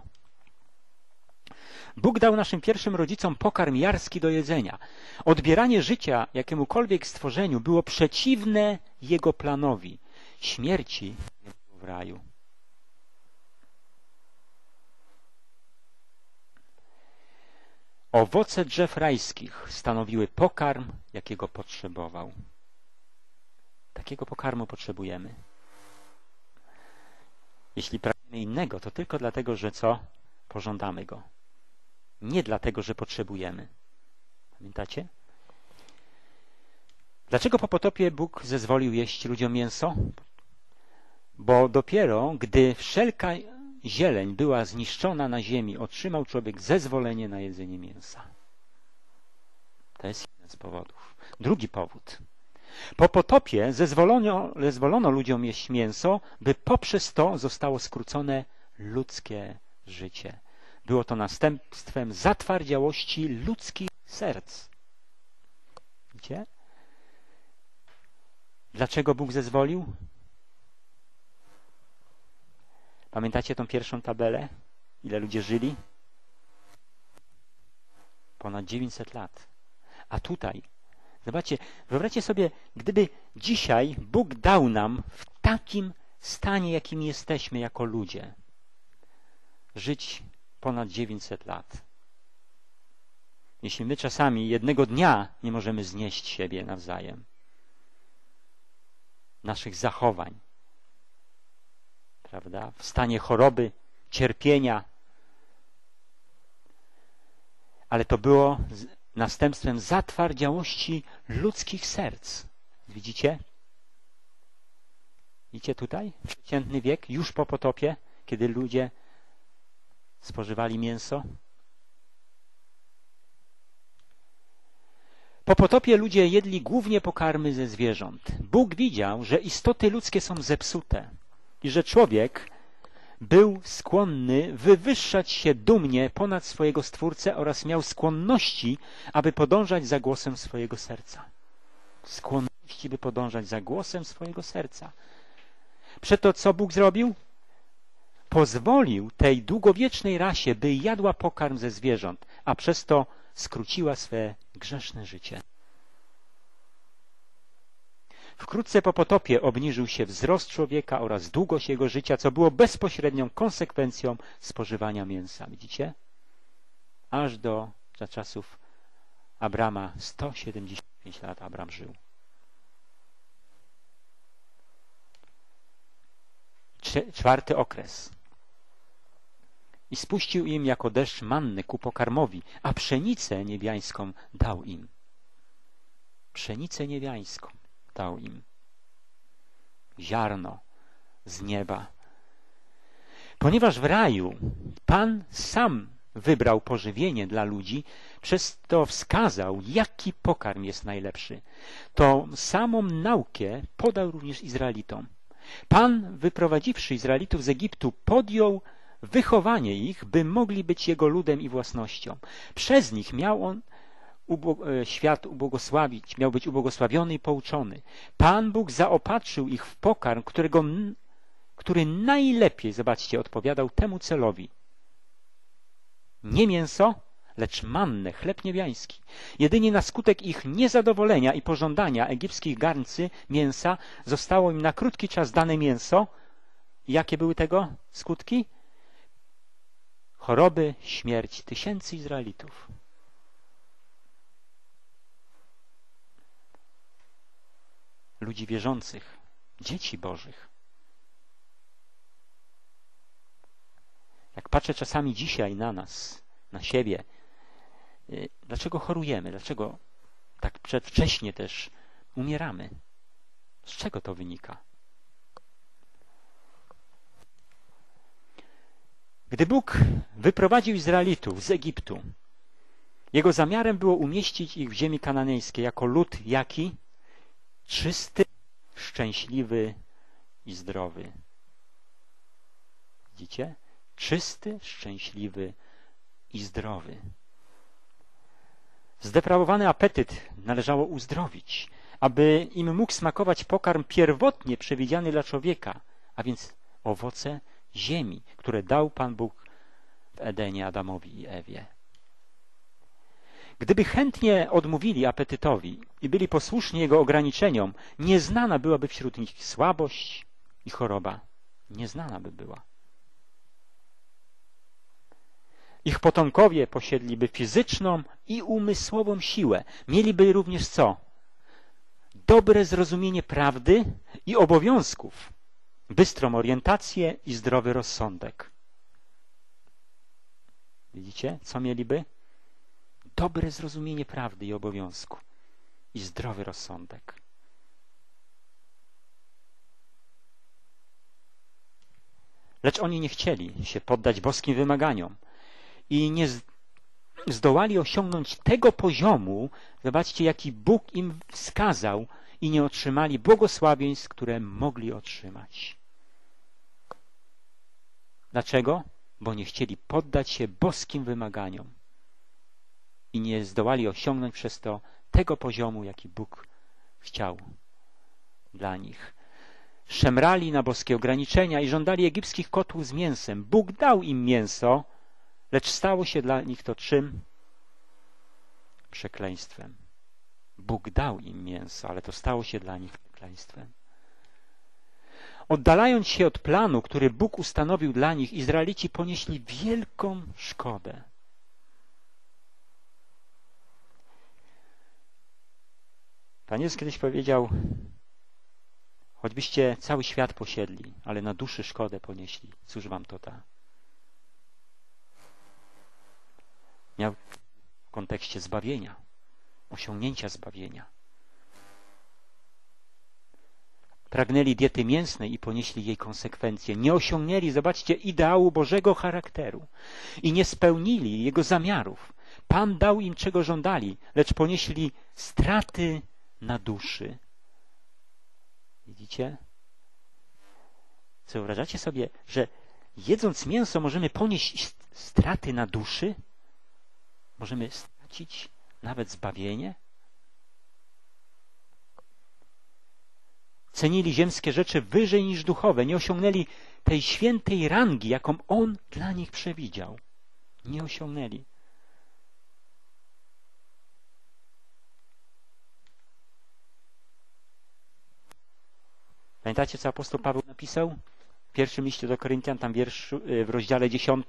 Bóg dał naszym pierwszym rodzicom pokarm jarski do jedzenia. Odbieranie życia jakiemukolwiek stworzeniu było przeciwne Jego planowi. Śmierci nie było w raju. Owoce drzew rajskich stanowiły pokarm, jakiego potrzebował. Takiego pokarmu potrzebujemy. Jeśli pragniemy innego, to tylko dlatego, że co? Pożądamy go. Nie dlatego, że potrzebujemy. Pamiętacie? Dlaczego po potopie Bóg zezwolił jeść ludziom mięso? Bo dopiero gdy wszelka zieleń była zniszczona na ziemi, otrzymał człowiek zezwolenie na jedzenie mięsa. To jest jeden z powodów. Drugi powód. Po potopie zezwolono ludziom jeść mięso, by poprzez to zostało skrócone ludzkie życie. Było to następstwem zatwardziałości ludzkich serc. Widzicie? Dlaczego Bóg zezwolił? Pamiętacie tą pierwszą tabelę? Ile ludzie żyli? Ponad 900 lat. A tutaj, zobaczcie, wyobraźcie sobie, gdyby dzisiaj Bóg dał nam w takim stanie, jakim jesteśmy jako ludzie, żyć ponad 900 lat. Jeśli my czasami jednego dnia nie możemy znieść siebie nawzajem, naszych zachowań, prawda? W stanie choroby, cierpienia, ale to było następstwem zatwardziałości ludzkich serc. Widzicie? Widzicie tutaj? Przeciętny wiek, już po potopie, kiedy ludzie spożywali mięso. Po potopie ludzie jedli głównie pokarmy ze zwierząt. Bóg widział, że istoty ludzkie są zepsute i że człowiek był skłonny wywyższać się dumnie ponad swojego Stwórcę oraz miał skłonności, aby podążać za głosem swojego serca. Skłonności, by podążać za głosem swojego serca. Przeto co Bóg zrobił? Pozwolił tej długowiecznej rasie, by jadła pokarm ze zwierząt, a przez to skróciła swe grzeszne życie. Wkrótce po potopie obniżył się wzrost człowieka oraz długość jego życia, co było bezpośrednią konsekwencją spożywania mięsa. Widzicie? Aż za czasów Abrama 175 lat Abram żył. Czwarty okres. I spuścił im jako deszcz manny ku pokarmowi, a pszenicę niebiańską dał im. Pszenicę niebiańską dał im. Ziarno z nieba. Ponieważ w raju Pan sam wybrał pożywienie dla ludzi, przez to wskazał, jaki pokarm jest najlepszy. Tą samą naukę podał również Izraelitom. Pan, wyprowadziwszy Izraelitów z Egiptu, podjął wychowanie ich, by mogli być Jego ludem i własnością. Przez nich miał on świat ubłogosławić, miał być ubłogosławiony i pouczony. Pan Bóg zaopatrzył ich w pokarm, który najlepiej, zobaczcie, odpowiadał temu celowi. Nie mięso, lecz mannę, chleb niebiański. Jedynie na skutek ich niezadowolenia i pożądania egipskich garncy mięsa zostało im na krótki czas dane mięso. Jakie były tego skutki? Choroby, śmierć tysięcy Izraelitów. Ludzi wierzących, dzieci Bożych. Jak patrzę czasami dzisiaj na nas, na siebie, dlaczego chorujemy? Dlaczego tak przedwcześnie też umieramy? Z czego to wynika? Gdy Bóg wyprowadził Izraelitów z Egiptu, Jego zamiarem było umieścić ich w ziemi kananejskiej jako lud jaki? Czysty, szczęśliwy i zdrowy. Widzicie? Czysty, szczęśliwy i zdrowy. Zdeprawowany apetyt należało uzdrowić, aby im mógł smakować pokarm pierwotnie przewidziany dla człowieka, a więc owoce ziemi, które dał Pan Bóg w Edenie Adamowi i Ewie. Gdyby chętnie odmówili apetytowi i byli posłuszni jego ograniczeniom, nieznana byłaby wśród nich słabość i choroba. Nieznana by była. Ich potomkowie posiedliby fizyczną i umysłową siłę. Mieliby również co? Dobre zrozumienie prawdy i obowiązków, bystrą orientację i zdrowy rozsądek. Widzicie, co mieliby? Dobre zrozumienie prawdy i obowiązku i zdrowy rozsądek. Lecz oni nie chcieli się poddać boskim wymaganiom i nie zdołali osiągnąć tego poziomu, zobaczcie, jaki Bóg im wskazał, i nie otrzymali błogosławieństw, które mogli otrzymać. Dlaczego? Bo nie chcieli poddać się boskim wymaganiom i nie zdołali osiągnąć przez to tego poziomu, jaki Bóg chciał dla nich. Szemrali na boskie ograniczenia i żądali egipskich kotłów z mięsem. Bóg dał im mięso, lecz stało się dla nich to czym? Przekleństwem. Bóg dał im mięso, ale to stało się dla nich przekleństwem. Oddalając się od planu, który Bóg ustanowił dla nich, Izraelici ponieśli wielką szkodę. Pan Jezus kiedyś powiedział: choćbyście cały świat posiedli, ale na duszy szkodę ponieśli, cóż wam to da? Miał w kontekście zbawienia, osiągnięcia zbawienia. Pragnęli diety mięsnej i ponieśli jej konsekwencje. Nie osiągnęli, zobaczcie, ideału Bożego charakteru i nie spełnili Jego zamiarów. Pan dał im, czego żądali, lecz ponieśli straty na duszy. Widzicie? Co, wyobrażacie sobie, że jedząc mięso możemy ponieść straty na duszy? Możemy stracić nawet zbawienie? Cenili ziemskie rzeczy wyżej niż duchowe. Nie osiągnęli tej świętej rangi, jaką On dla nich przewidział. Nie osiągnęli. Pamiętacie, co apostoł Paweł napisał? W pierwszym liście do Koryntian, tam w rozdziale 10.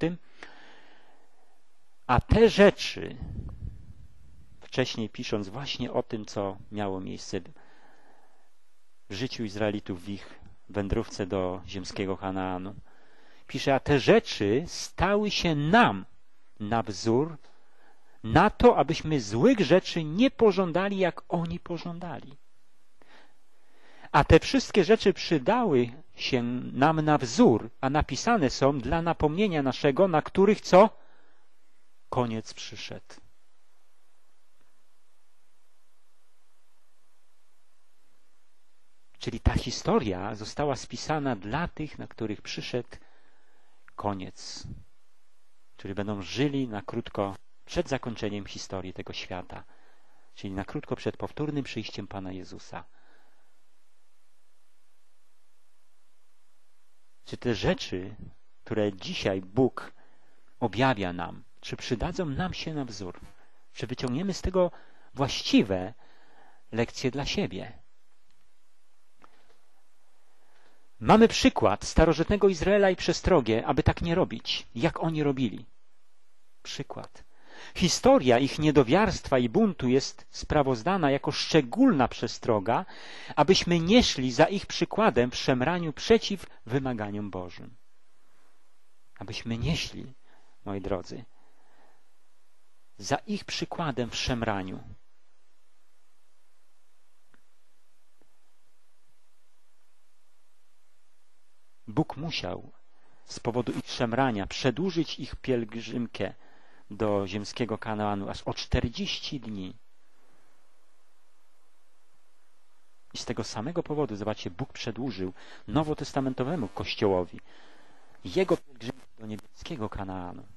A te rzeczy, wcześniej pisząc właśnie o tym, co miało miejsce w życiu Izraelitów w ich wędrówce do ziemskiego Kanaanu, pisze: a te rzeczy stały się nam na wzór, na to, abyśmy złych rzeczy nie pożądali, jak oni pożądali. A te wszystkie rzeczy przydały się nam na wzór, a napisane są dla napomnienia naszego, na których co? Koniec przyszedł. Czyli ta historia została spisana dla tych, na których przyszedł koniec, którzy będą żyli na krótko przed zakończeniem historii tego świata, czyli na krótko przed powtórnym przyjściem Pana Jezusa. Czy te rzeczy, które dzisiaj Bóg objawia nam, czy przydadzą nam się na wzór? Czy wyciągniemy z tego właściwe lekcje dla siebie? Mamy przykład starożytnego Izraela i przestrogie, aby tak nie robić, jak oni robili. Przykład. Historia ich niedowiarstwa i buntu jest sprawozdana jako szczególna przestroga, abyśmy nie szli za ich przykładem w szemraniu przeciw wymaganiom Bożym. Abyśmy nie szli, moi drodzy, za ich przykładem w szemraniu. Bóg musiał z powodu ich szemrania, przedłużyć ich pielgrzymkę do ziemskiego Kanaanu aż o 40 dni. I z tego samego powodu, zobaczcie, Bóg przedłużył nowotestamentowemu Kościołowi jego pielgrzymkę do niebieskiego Kanaanu.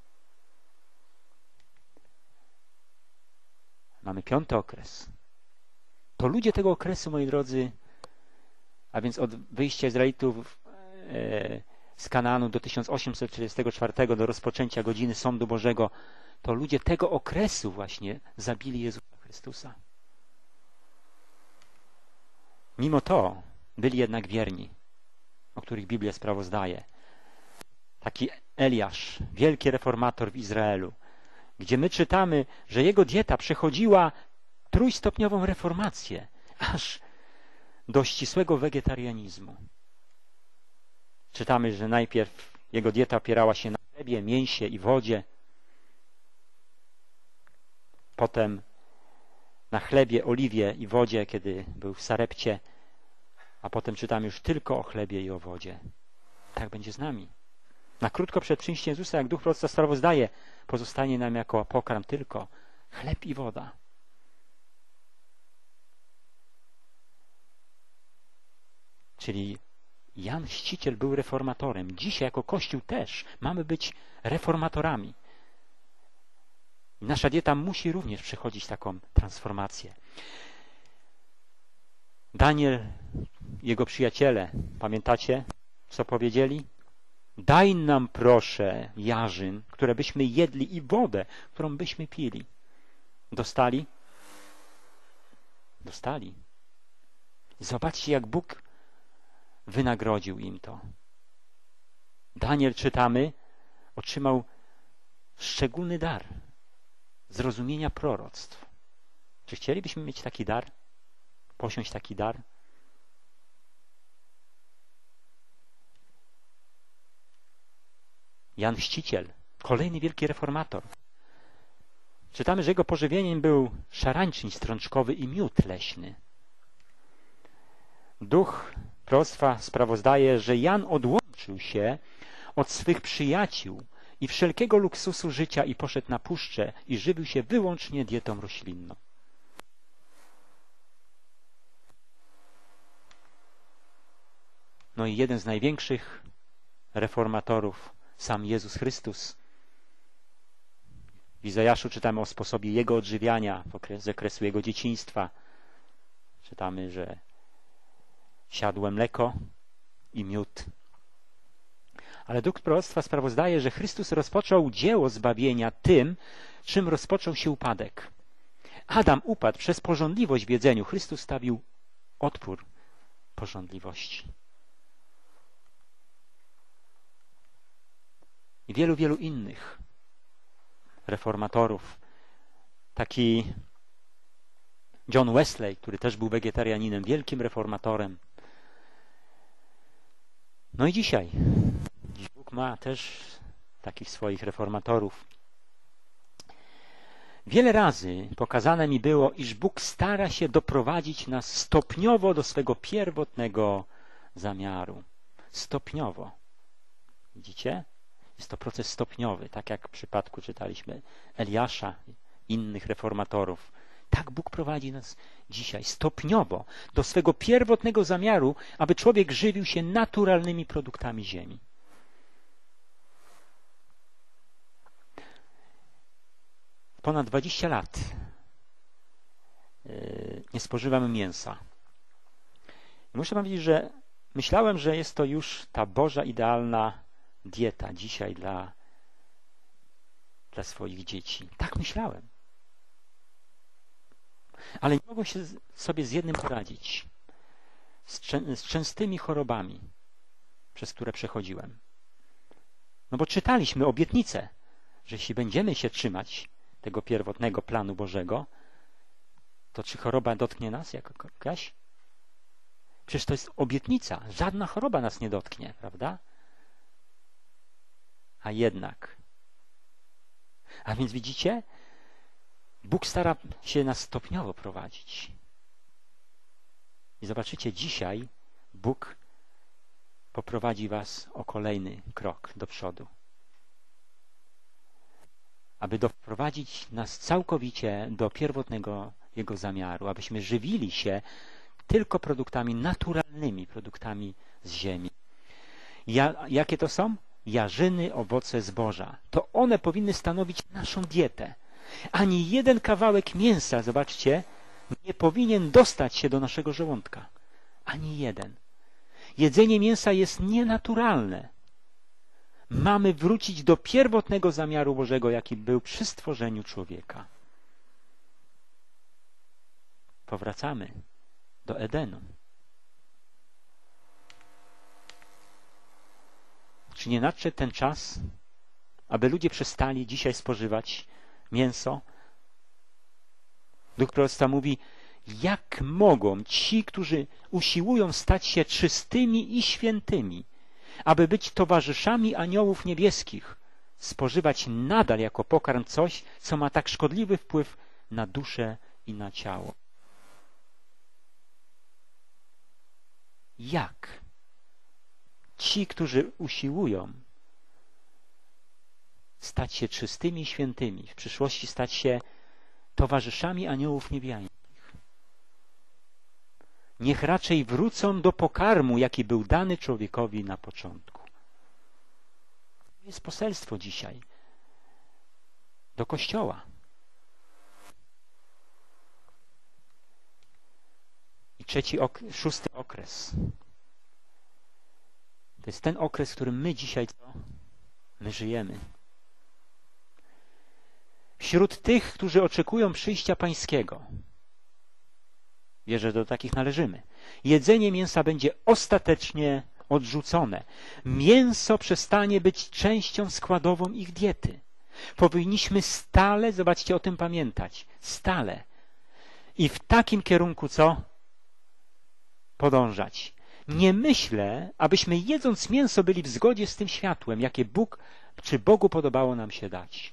Mamy 5. okres. To ludzie tego okresu, moi drodzy, a więc od wyjścia Izraelitów z Kanaanu do 1844, do rozpoczęcia godziny sądu Bożego, to ludzie tego okresu właśnie zabili Jezusa Chrystusa. Mimo to byli jednak wierni, o których Biblia sprawozdaje. Taki Eliasz, wielki reformator w Izraelu, gdzie my czytamy, że jego dieta przechodziła trójstopniową reformację, aż do ścisłego wegetarianizmu. Czytamy, że najpierw jego dieta opierała się na chlebie, mięsie i wodzie, potem na chlebie, oliwie i wodzie, kiedy był w Sarepcie, a potem czytamy już tylko o chlebie i o wodzie. Tak będzie z nami. Na krótko przed przyjściem Jezusa, jak Duch Proroctwa sprawozdaje, pozostanie nam jako pokarm tylko chleb i woda. Czyli Jan Chrzciciel był reformatorem. Dzisiaj jako Kościół też mamy być reformatorami. I nasza dieta musi również przechodzić taką transformację. Daniel, jego przyjaciele, pamiętacie, co powiedzieli? Daj nam proszę jarzyn, które byśmy jedli, i wodę, którą byśmy pili. Dostali? Dostali. Zobaczcie, jak Bóg wynagrodził im to. Daniel, czytamy, otrzymał szczególny dar zrozumienia proroctw. Czy chcielibyśmy mieć taki dar? Posiąść taki dar? Jan Chrzciciel, kolejny wielki reformator. Czytamy, że jego pożywieniem był szarańczyn strączkowy i miód leśny. Duch Proroctwa sprawozdaje, że Jan odłączył się od swych przyjaciół i wszelkiego luksusu życia i poszedł na puszczę i żywił się wyłącznie dietą roślinną. No i jeden z największych reformatorów, sam Jezus Chrystus. W Izajaszu czytamy o sposobie Jego odżywiania z okresu Jego dzieciństwa. Czytamy, że siadło mleko i miód. Ale Duch Proroctwa sprawozdaje, że Chrystus rozpoczął dzieło zbawienia tym, czym rozpoczął się upadek. Adam upadł przez pożądliwość w jedzeniu. Chrystus stawił odpór pożądliwości. I wielu innych reformatorów. Taki John Wesley, który też był wegetarianinem, wielkim reformatorem. No i dzisiaj Bóg ma też takich swoich reformatorów. Wiele razy pokazane mi było, iż Bóg stara się doprowadzić nas stopniowo do swego pierwotnego zamiaru. Stopniowo. Widzicie? Jest to proces stopniowy, tak jak w przypadku czytaliśmy Eliasza, innych reformatorów. Tak Bóg prowadzi nas dzisiaj stopniowo do swego pierwotnego zamiaru, aby człowiek żywił się naturalnymi produktami ziemi. Ponad 20 lat nie spożywam mięsa. I muszę wam powiedzieć, że myślałem, że jest to już ta Boża idealna dieta dzisiaj dla swoich dzieci. Tak myślałem. Ale nie mogłem się sobie z jednym poradzić. Z częstymi chorobami, przez które przechodziłem. No bo czytaliśmy obietnicę, że jeśli będziemy się trzymać tego pierwotnego planu Bożego, to czy choroba dotknie nas jakaś? Przecież to jest obietnica. Żadna choroba nas nie dotknie, prawda? A jednak. A więc widzicie, Bóg stara się nas stopniowo prowadzić. I zobaczycie, dzisiaj Bóg poprowadzi was o kolejny krok do przodu. Aby doprowadzić nas całkowicie do pierwotnego Jego zamiaru, abyśmy żywili się tylko produktami naturalnymi, produktami z ziemi. Jakie to są? Jarzyny, owoce zboża. To one powinny stanowić naszą dietę. Ani jeden kawałek mięsa, zobaczcie, nie powinien dostać się do naszego żołądka. Ani jeden. Jedzenie mięsa jest nienaturalne. Mamy wrócić do pierwotnego zamiaru Bożego, jaki był przy stworzeniu człowieka. Powracamy do Edenu. Czy nie nadszedł ten czas, aby ludzie przestali dzisiaj spożywać mięso? Duch proroctwa mówi, jak mogą ci, którzy usiłują stać się czystymi i świętymi, aby być towarzyszami aniołów niebieskich, spożywać nadal jako pokarm coś, co ma tak szkodliwy wpływ na duszę i na ciało. Jak ci, którzy usiłują stać się czystymi i świętymi, w przyszłości stać się towarzyszami aniołów niebiańskich, niech raczej wrócą do pokarmu, jaki był dany człowiekowi na początku. To jest poselstwo dzisiaj do Kościoła. I szósty okres. To jest ten okres, w którym my dzisiaj my żyjemy. Wśród tych, którzy oczekują przyjścia Pańskiego, wierzę, że do takich należymy, jedzenie mięsa będzie ostatecznie odrzucone. Mięso przestanie być częścią składową ich diety. Powinniśmy stale, zobaczcie, o tym pamiętać. Stale. I w takim kierunku podążać. Nie myślę, abyśmy jedząc mięso byli w zgodzie z tym światłem, jakie Bogu podobało nam się dać.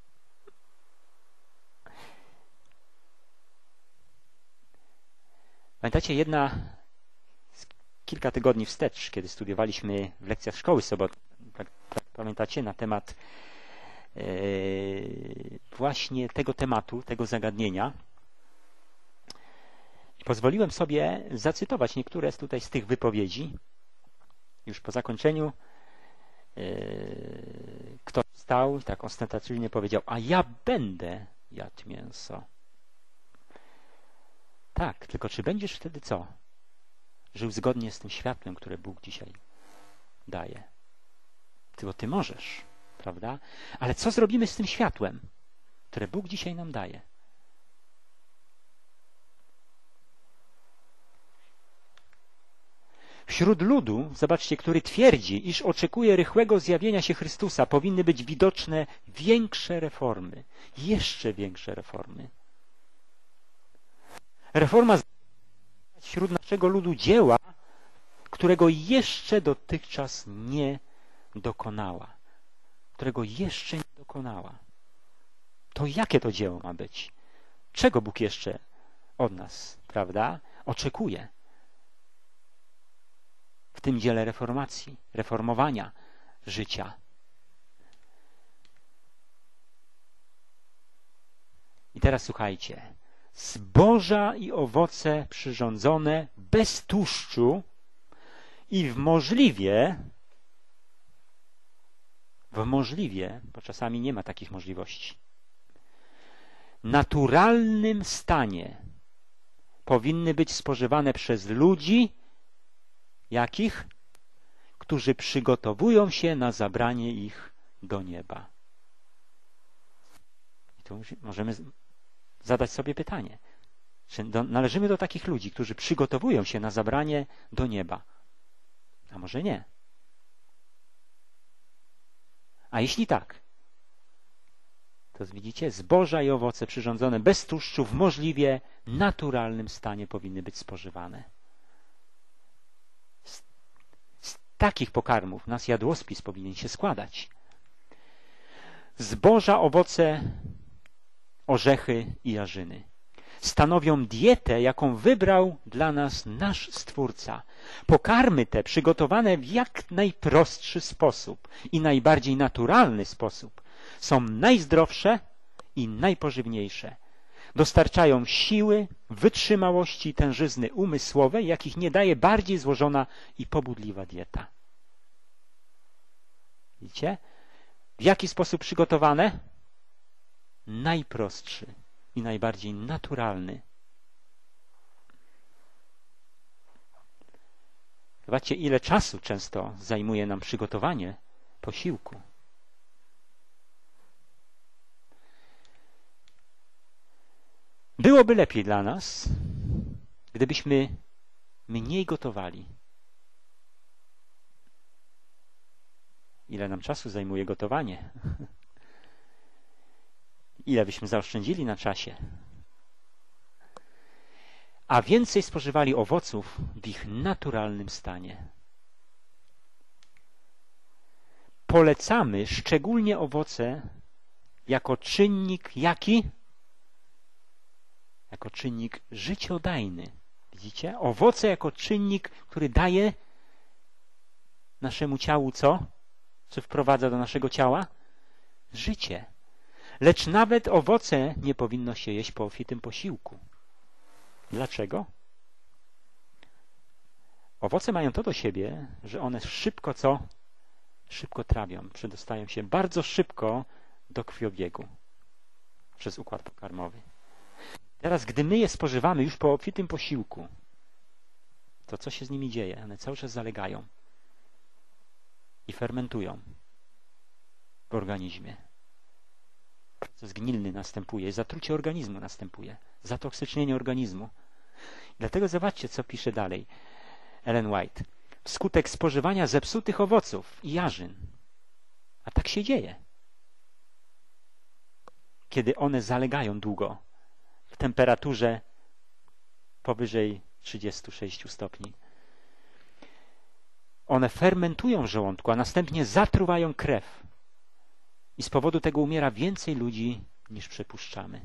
Pamiętacie, kilka tygodni wstecz, kiedy studiowaliśmy w lekcjach szkoły sobotniej, pamiętacie, na temat właśnie tego tematu, tego zagadnienia. I pozwoliłem sobie zacytować niektóre tutaj z tych wypowiedzi. Już po zakończeniu ktoś stał i tak ostentacyjnie powiedział, a ja będę jadł mięso. Tak, tylko czy będziesz wtedy żył zgodnie z tym światłem, które Bóg dzisiaj daje? Bo ty możesz, prawda? Ale co zrobimy z tym światłem, które Bóg dzisiaj nam daje? Wśród ludu, zobaczcie, który twierdzi, iż oczekuje rychłego zjawienia się Chrystusa, powinny być widoczne większe reformy, jeszcze większe reformy. Reforma wśród naszego ludu dzieła, którego jeszcze dotychczas nie dokonała. To jakie to dzieło ma być? Czego Bóg jeszcze od nas, prawda, oczekuje? W tym dziele reformacji, reformowania życia. I teraz słuchajcie. Zboża i owoce przyrządzone bez tłuszczu i w możliwie, bo czasami nie ma takich możliwości, naturalnym stanie powinny być spożywane przez ludzi, jakich? Którzy przygotowują się na zabranie ich do nieba. I tu możemy zadać sobie pytanie, czy należymy do takich ludzi, którzy przygotowują się na zabranie do nieba? A może nie? A jeśli tak, to widzicie, zboża i owoce przyrządzone bez tłuszczu w możliwie naturalnym stanie powinny być spożywane. Z takich pokarmów nasz jadłospis powinien się składać. Zboża, owoce, orzechy i jarzyny. stanowią dietę, jaką wybrał dla nas nasz Stwórca. Pokarmy te, przygotowane w jak najprostszy sposób i najbardziej naturalny sposób, są najzdrowsze i najpożywniejsze. Dostarczają siły, wytrzymałości i tężyzny umysłowej, jakich nie daje bardziej złożona i pobudliwa dieta. Widzicie? W jaki sposób przygotowane? Najprostszy i najbardziej naturalny. Zobaczcie, ile czasu często zajmuje nam przygotowanie posiłku. Byłoby lepiej dla nas, gdybyśmy mniej gotowali. Ile nam czasu zajmuje gotowanie? Ile byśmy zaoszczędzili na czasie? A więcej spożywali owoców w ich naturalnym stanie. Polecamy szczególnie owoce jako czynnik jaki? Jako czynnik życiodajny. Widzicie? Owoce jako czynnik, który daje naszemu ciału co? Co wprowadza do naszego ciała? Życie. Lecz nawet owoce nie powinno się jeść po obfitym posiłku. Dlaczego? Owoce mają to do siebie, że one szybko co? Szybko trawią. Przedostają się bardzo szybko do krwiobiegu przez układ pokarmowy. Teraz, gdy my je spożywamy już po obfitym posiłku, to co się z nimi dzieje? One cały czas zalegają i fermentują w organizmie. Proces gnilny następuje, zatrucie organizmu następuje, zatoksycznienie organizmu. Dlatego zobaczcie, co pisze dalej Ellen White. Wskutek spożywania zepsutych owoców i jarzyn. A tak się dzieje. Kiedy one zalegają długo w temperaturze powyżej 36 stopni. One fermentują w żołądku, a następnie zatruwają krew. I z powodu tego umiera więcej ludzi niż przypuszczamy.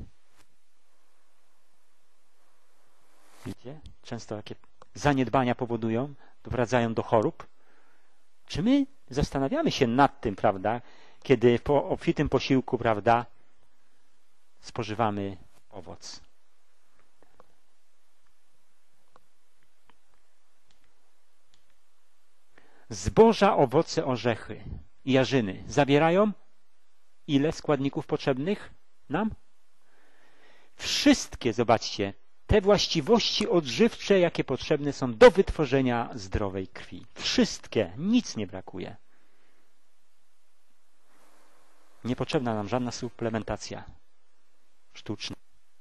Widzicie? Często takie zaniedbania powodują, doprowadzają do chorób. Czy my zastanawiamy się nad tym, prawda, kiedy po obfitym posiłku, prawda, spożywamy owoc? Zboża, owoce, orzechy i jarzyny zawierają ile składników potrzebnych nam? Wszystkie, zobaczcie, te właściwości odżywcze, jakie potrzebne są do wytworzenia zdrowej krwi. Wszystkie, nic nie brakuje. Niepotrzebna nam żadna suplementacja sztuczna.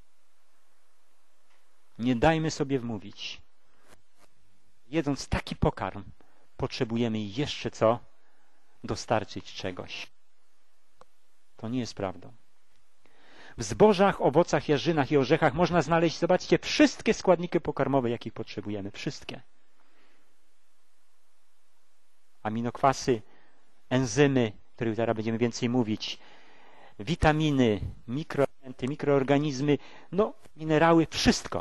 Nie dajmy sobie wmówić. Jedząc taki pokarm, potrzebujemy jeszcze co? Dostarczyć czegoś. To nie jest prawdą. W zbożach, owocach, jarzynach i orzechach można znaleźć, zobaczcie, wszystkie składniki pokarmowe, jakich potrzebujemy. Wszystkie. Aminokwasy, enzymy, o których zaraz będziemy więcej mówić, witaminy, mikroelementy, mikroorganizmy, no, minerały, wszystko.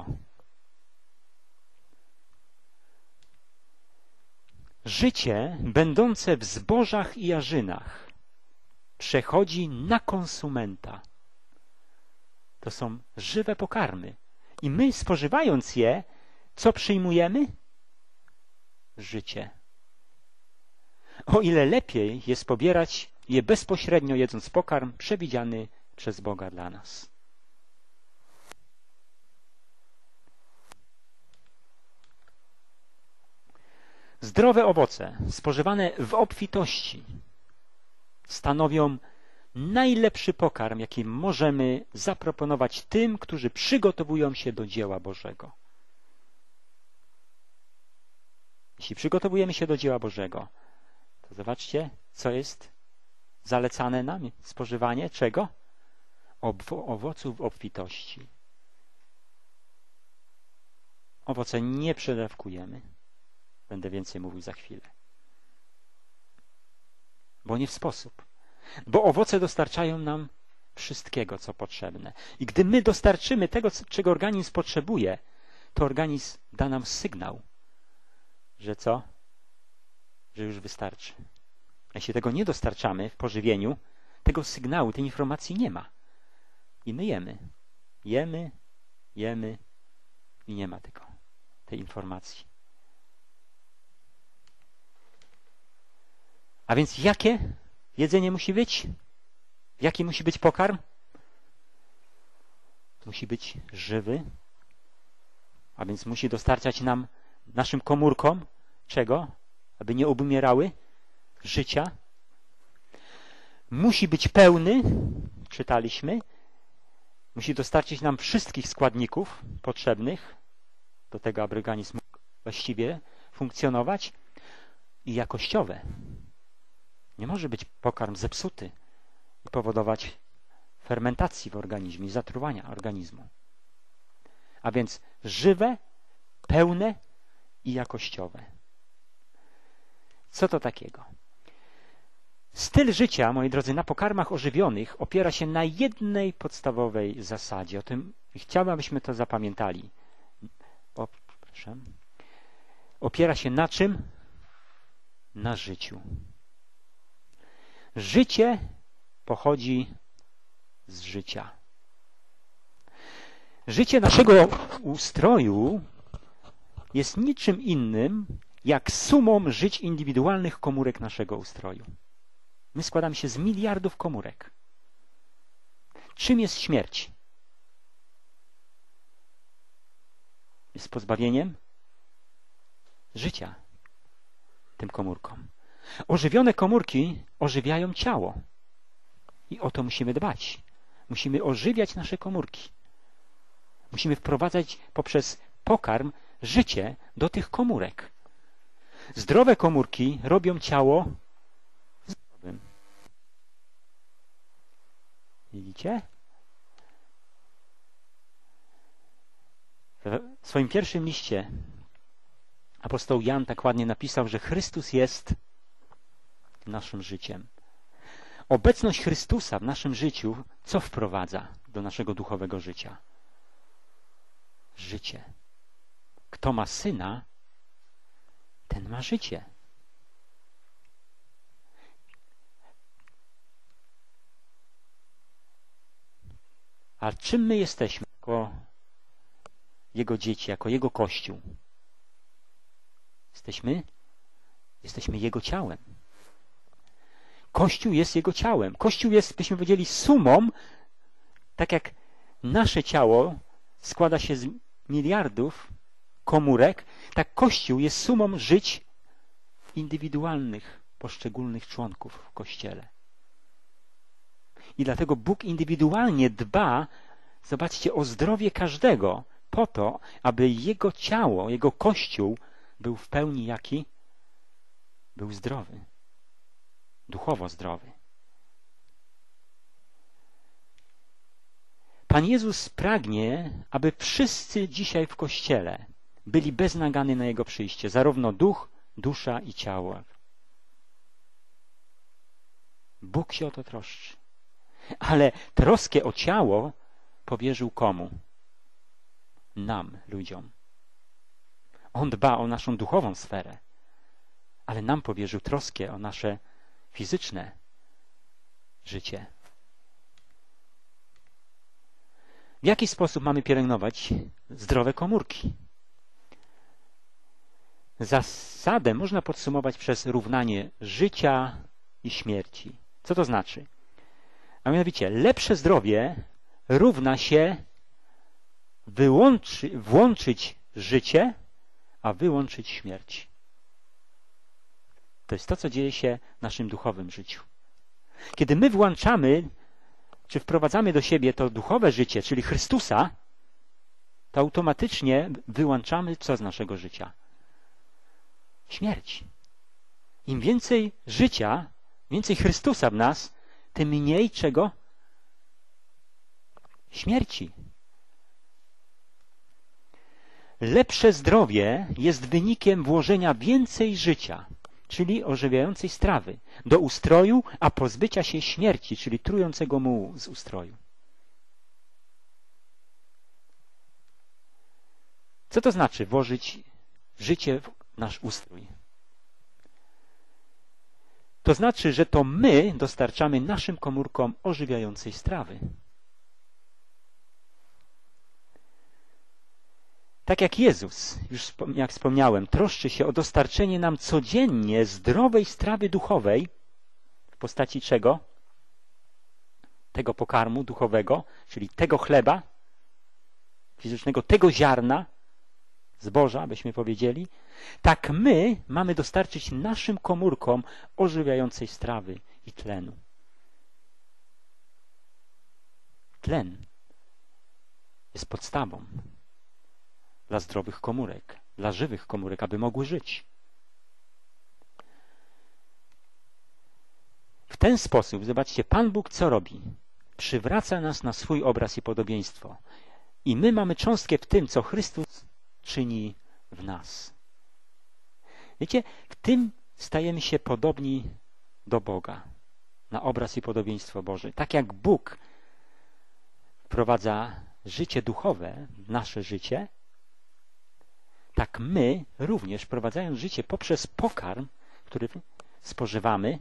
Życie, będące w zbożach i jarzynach, przechodzi na konsumenta. To są żywe pokarmy. I my, spożywając je, co przyjmujemy? Życie. O ile lepiej jest pobierać je bezpośrednio, jedząc pokarm przewidziany przez Boga dla nas. Zdrowe owoce, spożywane w obfitości, stanowią najlepszy pokarm, jaki możemy zaproponować tym, którzy przygotowują się do dzieła Bożego. Jeśli przygotowujemy się do dzieła Bożego, to zobaczcie, co jest zalecane nam. Spożywanie czego? Owoców w obfitości. Owoce nie przedawkujemy. Będę więcej mówił za chwilę. Bo nie w sposób. Bo owoce dostarczają nam wszystkiego, co potrzebne. I gdy my dostarczymy tego, czego organizm potrzebuje, to organizm da nam sygnał, że co? Że już wystarczy. Jeśli tego nie dostarczamy w pożywieniu, tego sygnału, tej informacji nie ma. I my jemy. Jemy i nie ma tej informacji. A więc jakie jedzenie musi być? Jaki musi być pokarm? Musi być żywy, a więc musi dostarczać nam, naszym komórkom, czego? Aby nie obumierały? Życia. Musi być pełny, czytaliśmy, musi dostarczyć nam wszystkich składników potrzebnych do tego, aby organizm mógł właściwie funkcjonować, i jakościowe. Nie może być pokarm zepsuty i powodować fermentacji w organizmie, zatruwania organizmu. A więc żywe, pełne i jakościowe. Co to takiego? Styl życia, moi drodzy, na pokarmach ożywionych opiera się na jednej podstawowej zasadzie. O tym chciałbym, abyśmy to zapamiętali. Opiera się na czym? Na życiu. Życie pochodzi z życia. Życie naszego ustroju jest niczym innym jak sumą żyć indywidualnych komórek naszego ustroju. My składamy się z miliardów komórek. Czym jest śmierć? Jest pozbawieniem życia tym komórkom. Ożywione komórki ożywiają ciało. I o to musimy dbać. Musimy ożywiać nasze komórki. Musimy wprowadzać poprzez pokarm życie do tych komórek. Zdrowe komórki robią ciało zdrowym. Widzicie? W swoim pierwszym liście apostoł Jan tak ładnie napisał, że Chrystus jest naszym życiem. Obecność Chrystusa w naszym życiu co wprowadza do naszego duchowego życia? Życie. Kto ma Syna, ten ma życie. A czym my jesteśmy jako Jego dzieci, jako Jego Kościół? Jesteśmy Jego ciałem. Kościół jest Jego ciałem. Kościół jest, byśmy powiedzieli, sumą, tak jak nasze ciało składa się z miliardów komórek, tak Kościół jest sumą żyć indywidualnych, poszczególnych członków w Kościele. I dlatego Bóg indywidualnie dba, zobaczcie, o zdrowie każdego, po to, aby Jego ciało, Jego Kościół był w pełni jaki? Był zdrowy. Duchowo zdrowy. Pan Jezus pragnie, aby wszyscy dzisiaj w Kościele byli bez nagany na Jego przyjście, zarówno duch, dusza i ciało. Bóg się o to troszczy. Ale troskę o ciało powierzył komu? Nam, ludziom. On dba o naszą duchową sferę, ale nam powierzył troskę o nasze fizyczne życie. W jaki sposób mamy pielęgnować zdrowe komórki? Zasadę można podsumować przez równanie życia i śmierci. Co to znaczy? A mianowicie, lepsze zdrowie równa się włączyć życie, a wyłączyć śmierć. To jest to, co dzieje się w naszym duchowym życiu. Kiedy my włączamy, czy wprowadzamy do siebie to duchowe życie, czyli Chrystusa, to automatycznie wyłączamy co z naszego życia? Śmierć. Im więcej życia, więcej Chrystusa w nas, tym mniej czego? Śmierci. Lepsze zdrowie jest wynikiem włożenia więcej życia. czyli ożywiającej strawy, do ustroju, a pozbycia się śmierci, czyli trującego mułu z ustroju. Co to znaczy włożyć życie w nasz ustrój? To znaczy, że to my dostarczamy naszym komórkom ożywiającej strawy. Tak jak Jezus, już jak wspomniałem, troszczy się o dostarczenie nam codziennie zdrowej strawy duchowej w postaci czego? Tego pokarmu duchowego, czyli tego chleba fizycznego, tego ziarna, zboża, byśmy powiedzieli, tak my mamy dostarczyć naszym komórkom ożywiającej strawy i tlenu. Tlen jest podstawą dla zdrowych komórek, dla żywych komórek, aby mogły żyć. W ten sposób, zobaczcie, Pan Bóg co robi? Przywraca nas na swój obraz i podobieństwo. I my mamy cząstkę w tym, co Chrystus czyni w nas. Wiecie, w tym stajemy się podobni do Boga, na obraz i podobieństwo Boże. Tak jak Bóg wprowadza życie duchowe w nasze życie, tak my również, wprowadzając życie poprzez pokarm, który spożywamy,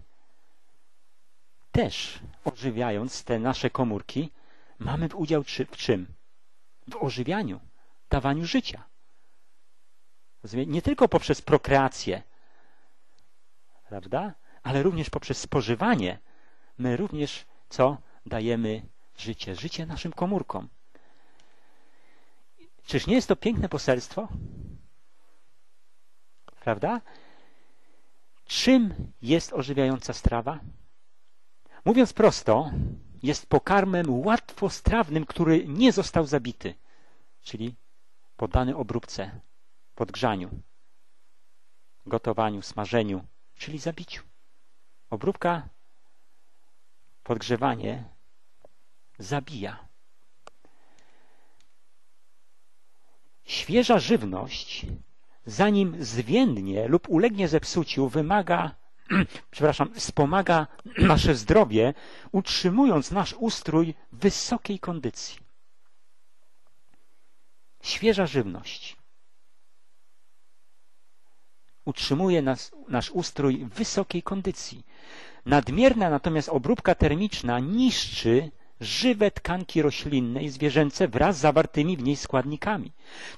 też ożywiając te nasze komórki, mamy udział w czym? W ożywianiu, dawaniu życia. Nie tylko poprzez prokreację, prawda? Ale również poprzez spożywanie. My również co? Dajemy życie. Życie naszym komórkom. Czyż nie jest to piękne poselstwo? Prawda? Czym jest ożywiająca strawa? Mówiąc prosto, jest pokarmem łatwostrawnym, który nie został zabity, czyli poddany obróbce, podgrzaniu, gotowaniu, smażeniu, czyli zabiciu. Obróbka, podgrzewanie zabija. Świeża żywność, zanim zwiędnie lub ulegnie zepsuciu, wspomaga nasze zdrowie, utrzymując nasz ustrój w wysokiej kondycji. Świeża żywność utrzymuje nasz ustrój w wysokiej kondycji. Nadmierna natomiast obróbka termiczna niszczy żywe tkanki roślinne i zwierzęce wraz z zawartymi w niej składnikami.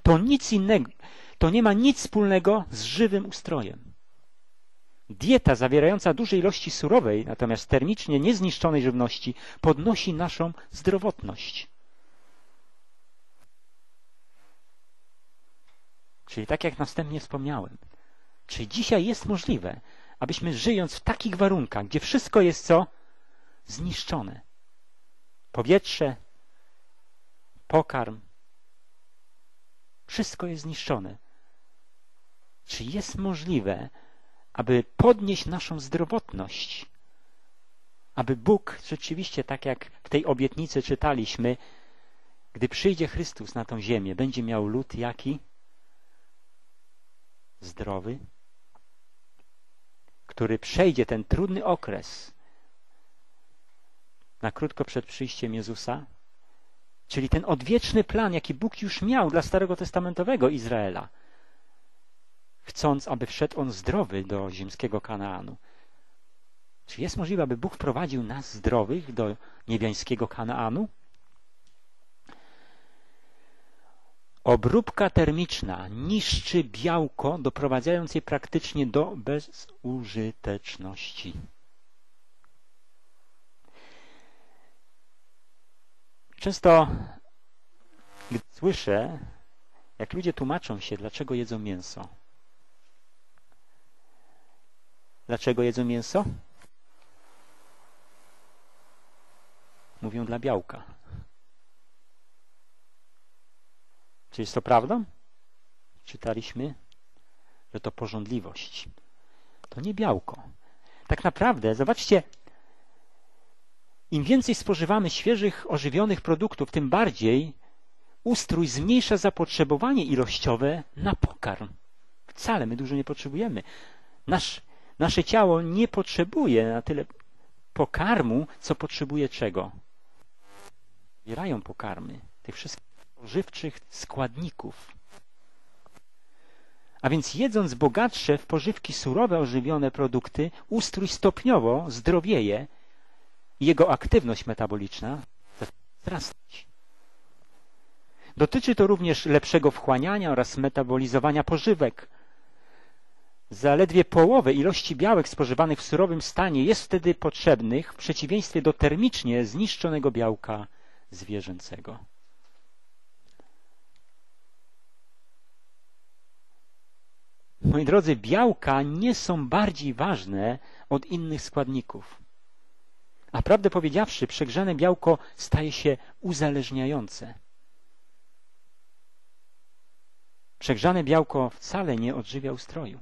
To nie ma nic wspólnego z żywym ustrojem. Dieta zawierająca duże ilości surowej, natomiast termicznie niezniszczonej żywności podnosi naszą zdrowotność. Czyli tak jak następnie wspomniałem, czy dzisiaj jest możliwe, abyśmy żyjąc w takich warunkach, gdzie wszystko jest co? Zniszczone. Powietrze, pokarm, wszystko jest zniszczone. Czy jest możliwe, aby podnieść naszą zdrowotność, aby Bóg rzeczywiście, tak jak w tej obietnicy czytaliśmy, gdy przyjdzie Chrystus na tą ziemię, będzie miał lud jaki? Zdrowy, który przejdzie ten trudny okres na krótko przed przyjściem Jezusa, czyli ten odwieczny plan, jaki Bóg już miał dla Starego Testamentowego Izraela, chcąc, aby wszedł on zdrowy do ziemskiego Kanaanu. Czy jest możliwe, aby Bóg wprowadził nas zdrowych do niebiańskiego Kanaanu? Obróbka termiczna niszczy białko, doprowadzając je praktycznie do bezużyteczności. Często, gdy słyszę, jak ludzie tłumaczą się, dlaczego jedzą mięso. Dlaczego jedzą mięso? Mówią dla białka. Czy jest to prawdą? Czytaliśmy, że to pożądliwość. To nie białko. Tak naprawdę, zobaczcie, im więcej spożywamy świeżych, ożywionych produktów, tym bardziej ustrój zmniejsza zapotrzebowanie ilościowe na pokarm. Wcale my dużo nie potrzebujemy. Nasze ciało nie potrzebuje na tyle pokarmu, co potrzebuje czego? Zawierają pokarmy, tych wszystkich pożywczych składników. A więc jedząc bogatsze w pożywki surowe, ożywione produkty, ustrój stopniowo zdrowieje i jego aktywność metaboliczna zaczyna wzrastać. Dotyczy to również lepszego wchłaniania oraz metabolizowania pożywek. Zaledwie połowę ilości białek spożywanych w surowym stanie jest wtedy potrzebnych w przeciwieństwie do termicznie zniszczonego białka zwierzęcego. Moi drodzy, białka nie są bardziej ważne od innych składników. A prawdę powiedziawszy, przegrzane białko staje się uzależniające. Przegrzane białko wcale nie odżywia ustroju.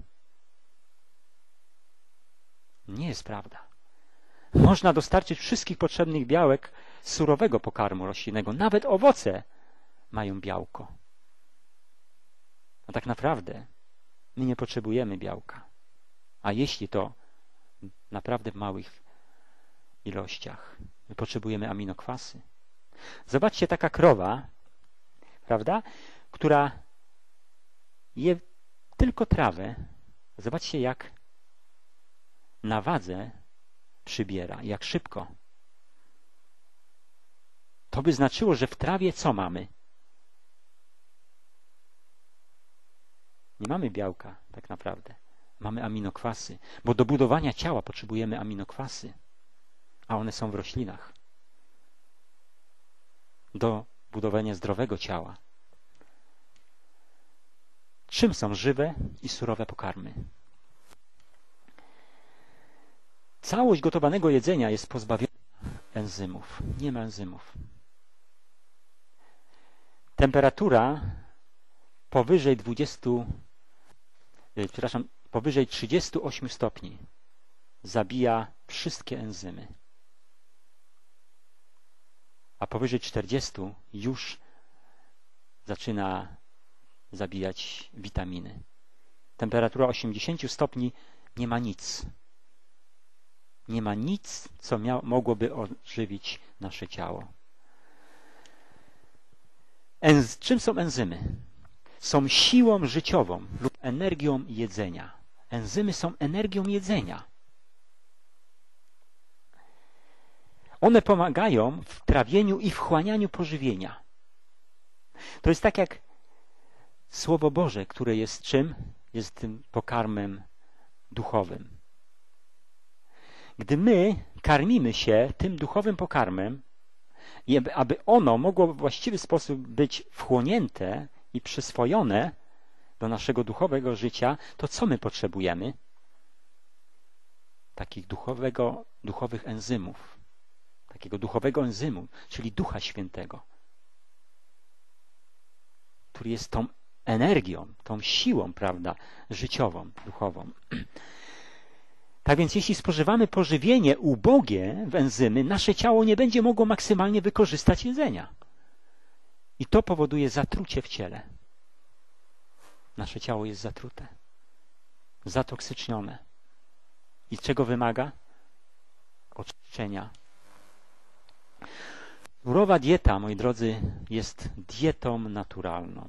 Nie jest prawda. Można dostarczyć wszystkich potrzebnych białek z surowego pokarmu roślinnego. Nawet owoce mają białko. A tak naprawdę my nie potrzebujemy białka. A jeśli to naprawdę w małych ilościach. My potrzebujemy aminokwasy. Zobaczcie, taka krowa, prawda, która je tylko trawę. Zobaczcie, jak na wadze przybiera, jak szybko. To by znaczyło, że w trawie co mamy? Nie mamy białka, tak naprawdę. Mamy aminokwasy, bo do budowania ciała potrzebujemy aminokwasy, a one są w roślinach. Do budowania zdrowego ciała. Czym są żywe i surowe pokarmy? Całość gotowanego jedzenia jest pozbawiona enzymów. Nie ma enzymów. Temperatura powyżej powyżej 38 stopni zabija wszystkie enzymy. A powyżej 40 już zaczyna zabijać witaminy. Temperatura 80 stopni nie ma nic. Nie ma nic, co mogłoby ożywić nasze ciało. Czym są enzymy? Są siłą życiową lub energią jedzenia. Enzymy są energią jedzenia. One pomagają w trawieniu i wchłanianiu pożywienia. To jest tak jak Słowo Boże, które jest czym? Jest tym pokarmem duchowym. Gdy my karmimy się tym duchowym pokarmem i aby ono mogło w właściwy sposób być wchłonięte i przyswojone do naszego duchowego życia, to co my potrzebujemy? Takich duchowych enzymów. Takiego duchowego enzymu, czyli Ducha Świętego, który jest tą energią, tą siłą, prawda, życiową, duchową. Tak więc jeśli spożywamy pożywienie ubogie w enzymy, nasze ciało nie będzie mogło maksymalnie wykorzystać jedzenia. I to powoduje zatrucie w ciele. Nasze ciało jest zatrute, zatoksycznione. I czego wymaga? Oczyszczenia. Surowa dieta, moi drodzy, jest dietą naturalną.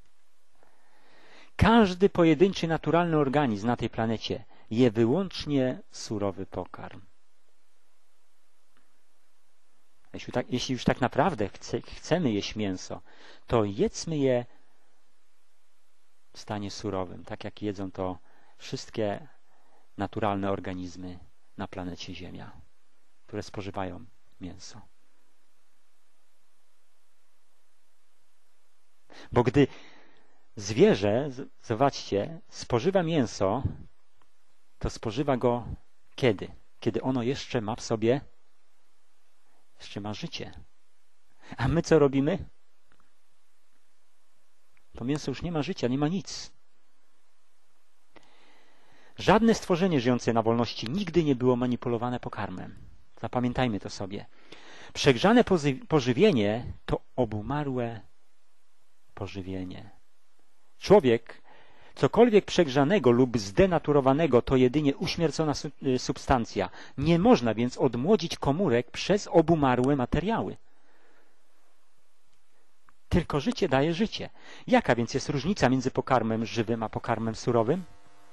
Każdy pojedynczy naturalny organizm na tej planecie je wyłącznie surowy pokarm. Jeśli już tak naprawdę chcemy jeść mięso, to jedzmy je w stanie surowym, tak jak jedzą to wszystkie naturalne organizmy na planecie Ziemia, które spożywają mięso. Bo gdy zwierzę, zobaczcie, spożywa mięso, to spożywa go kiedy? Kiedy ono jeszcze ma w sobie, jeszcze ma życie. A my co robimy? To mięso już nie ma życia, nie ma nic. Żadne stworzenie żyjące na wolności nigdy nie było manipulowane pokarmem. Zapamiętajmy to sobie. Przegrzane pożywienie to obumarłe pożywienie. Człowiek Cokolwiek przegrzanego lub zdenaturowanego to jedynie uśmiercona substancja. Nie można więc odmłodzić komórek przez obumarłe materiały. Tylko życie daje życie. Jaka więc jest różnica między pokarmem żywym a pokarmem surowym?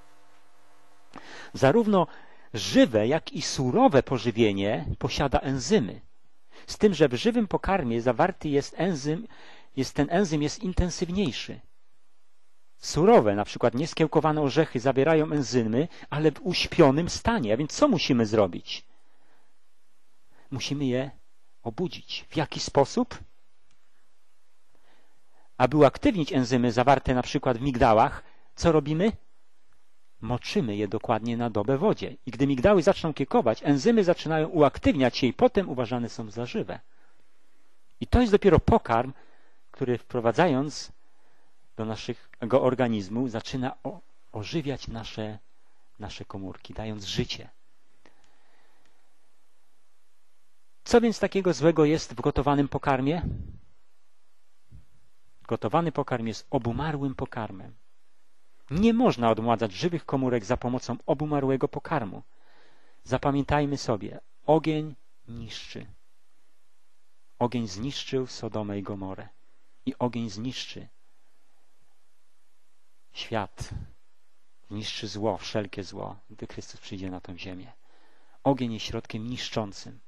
Zarówno żywe, jak i surowe pożywienie posiada enzymy. Z tym, że w żywym pokarmie zawarty jest enzym, ten enzym jest intensywniejszy. Surowe, na przykład nieskiełkowane orzechy zawierają enzymy, ale w uśpionym stanie. A więc co musimy zrobić? Musimy je obudzić. W jaki sposób? Aby uaktywnić enzymy zawarte na przykład w migdałach, co robimy? Moczymy je dokładnie na dobę w wodzie. I gdy migdały zaczną kiełkować, enzymy zaczynają uaktywniać się i potem uważane są za żywe. I to jest dopiero pokarm, który wprowadzając do naszego organizmu zaczyna ożywiać nasze komórki, dając życie. Co więc takiego złego jest w gotowanym pokarmie? Gotowany pokarm jest obumarłym pokarmem. Nie można odmładzać żywych komórek za pomocą obumarłego pokarmu. Zapamiętajmy sobie, ogień niszczy. Ogień zniszczył Sodomę i Gomorę. I ogień zniszczy świat. Zniszczy zło, wszelkie zło, gdy Chrystus przyjdzie na tę ziemię. Ogień jest środkiem niszczącym.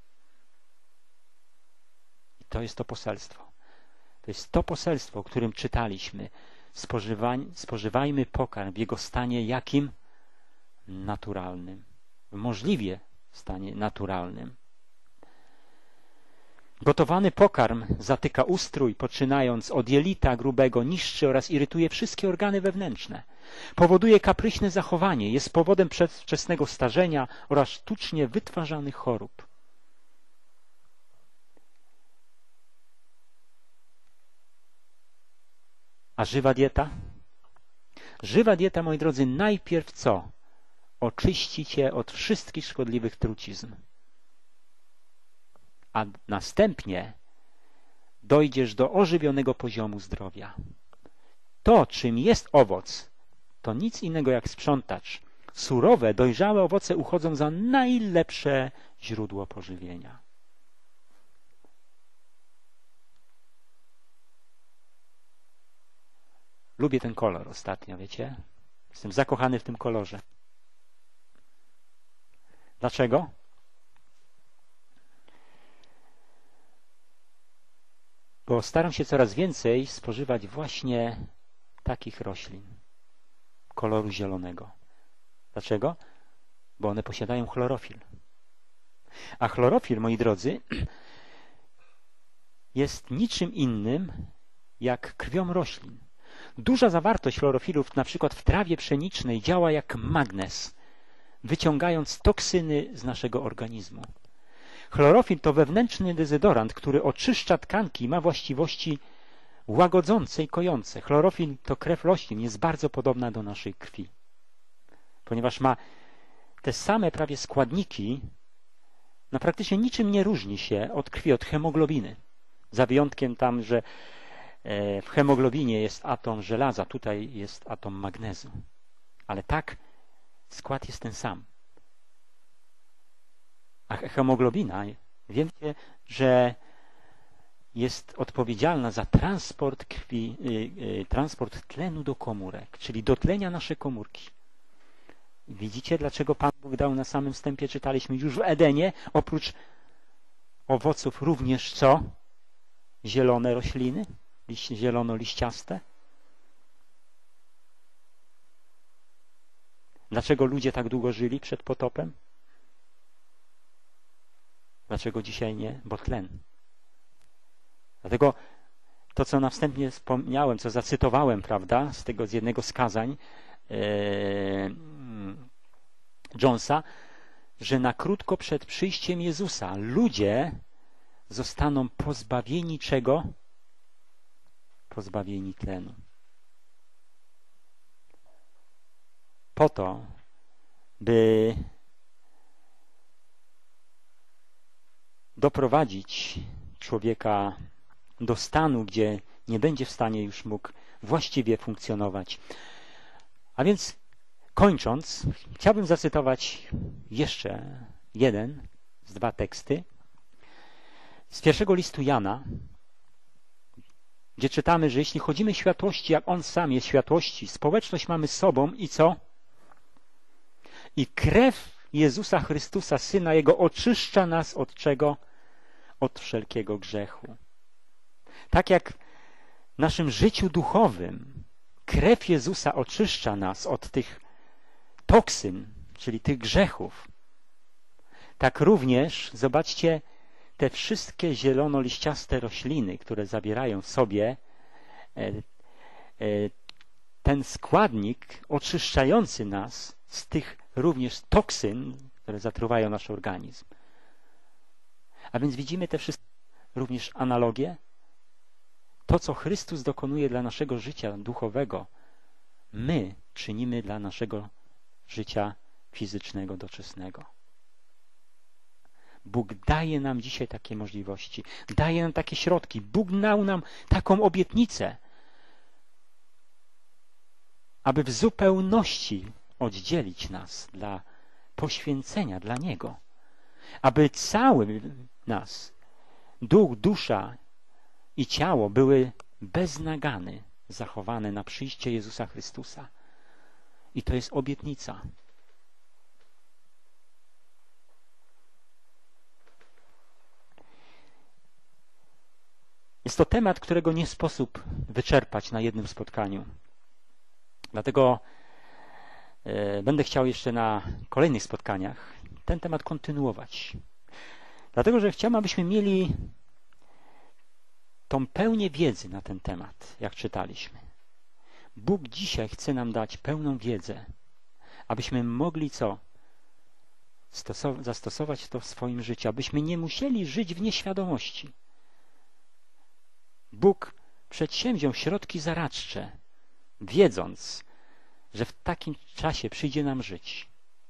I to jest to poselstwo. To jest to poselstwo, o którym czytaliśmy. Spożywajmy pokarm w jego stanie jakim? Naturalnym. Możliwie w stanie naturalnym. Gotowany pokarm zatyka ustrój, poczynając od jelita grubego, niszczy oraz irytuje wszystkie organy wewnętrzne. Powoduje kapryśne zachowanie, jest powodem przedwczesnego starzenia oraz sztucznie wytwarzanych chorób. A żywa dieta? Żywa dieta, moi drodzy, najpierw co? Oczyści cię od wszystkich szkodliwych trucizn. A następnie dojdziesz do ożywionego poziomu zdrowia. To, czym jest owoc, to nic innego jak sprzątacz. Surowe, dojrzałe owoce uchodzą za najlepsze źródło pożywienia. Lubię ten kolor ostatnio, wiecie? Jestem zakochany w tym kolorze. Dlaczego? Bo staram się coraz więcej spożywać właśnie takich roślin koloru zielonego. Dlaczego? Bo one posiadają chlorofil. A chlorofil, moi drodzy, jest niczym innym jak krwią roślin. Duża zawartość chlorofilów, na przykład w trawie pszenicznej, działa jak magnez, wyciągając toksyny z naszego organizmu. Chlorofil to wewnętrzny dezodorant, który oczyszcza tkanki i ma właściwości łagodzące i kojące. Chlorofil to krew roślin, jest bardzo podobna do naszej krwi. Ponieważ ma te same prawie składniki, no praktycznie niczym nie różni się od krwi, od hemoglobiny. Za wyjątkiem tam, że w hemoglobinie jest atom żelaza, tutaj jest atom magnezu. Ale tak, skład jest ten sam. A hemoglobina, wiecie, że jest odpowiedzialna za transport krwi, transport tlenu do komórek, czyli dotlenia nasze komórki. Widzicie, dlaczego Pan Bóg dał na samym wstępie, czytaliśmy już w Edenie, oprócz owoców również co? Zielone rośliny, zielono-liściaste. Dlaczego ludzie tak długo żyli przed potopem? Dlaczego dzisiaj nie? Bo tlen. Dlatego to, co na wstępie wspomniałem, co zacytowałem, prawda, z jednego z kazań Jonesa, że na krótko przed przyjściem Jezusa ludzie zostaną pozbawieni czego? Pozbawieni tlenu. Po to, by doprowadzić człowieka do stanu, gdzie nie będzie w stanie już mógł właściwie funkcjonować. A więc kończąc, chciałbym zacytować jeszcze jeden z 2 teksty z pierwszego listu Jana, gdzie czytamy, że jeśli chodzimy w światłości, jak On sam jest w światłości, społeczność mamy z sobą i co? I krew Jezusa Chrystusa, Syna Jego, oczyszcza nas od czego? Od wszelkiego grzechu. Tak jak w naszym życiu duchowym krew Jezusa oczyszcza nas od tych toksyn, czyli tych grzechów, tak również, zobaczcie, te wszystkie zielonoliściaste rośliny, które zawierają w sobie ten składnik oczyszczający nas z tych również toksyn, które zatruwają nasz organizm. A więc widzimy te wszystkie również analogie. To, co Chrystus dokonuje dla naszego życia duchowego, my czynimy dla naszego życia fizycznego, doczesnego. Bóg daje nam dzisiaj takie możliwości, daje nam takie środki. Bóg dał nam taką obietnicę, aby w zupełności oddzielić nas dla poświęcenia dla Niego. Aby cały nas, duch, dusza i ciało były bez nagany zachowane na przyjście Jezusa Chrystusa. I to jest obietnica. Jest to temat, którego nie sposób wyczerpać na jednym spotkaniu. Dlatego będę chciał jeszcze na kolejnych spotkaniach ten temat kontynuować. Dlatego, że chciałbym, abyśmy mieli tą pełnię wiedzy na ten temat, jak czytaliśmy. Bóg dzisiaj chce nam dać pełną wiedzę, abyśmy mogli co? Zastosować to w swoim życiu, abyśmy nie musieli żyć w nieświadomości. Bóg przedsięwziął środki zaradcze, wiedząc, że w takim czasie przyjdzie nam żyć,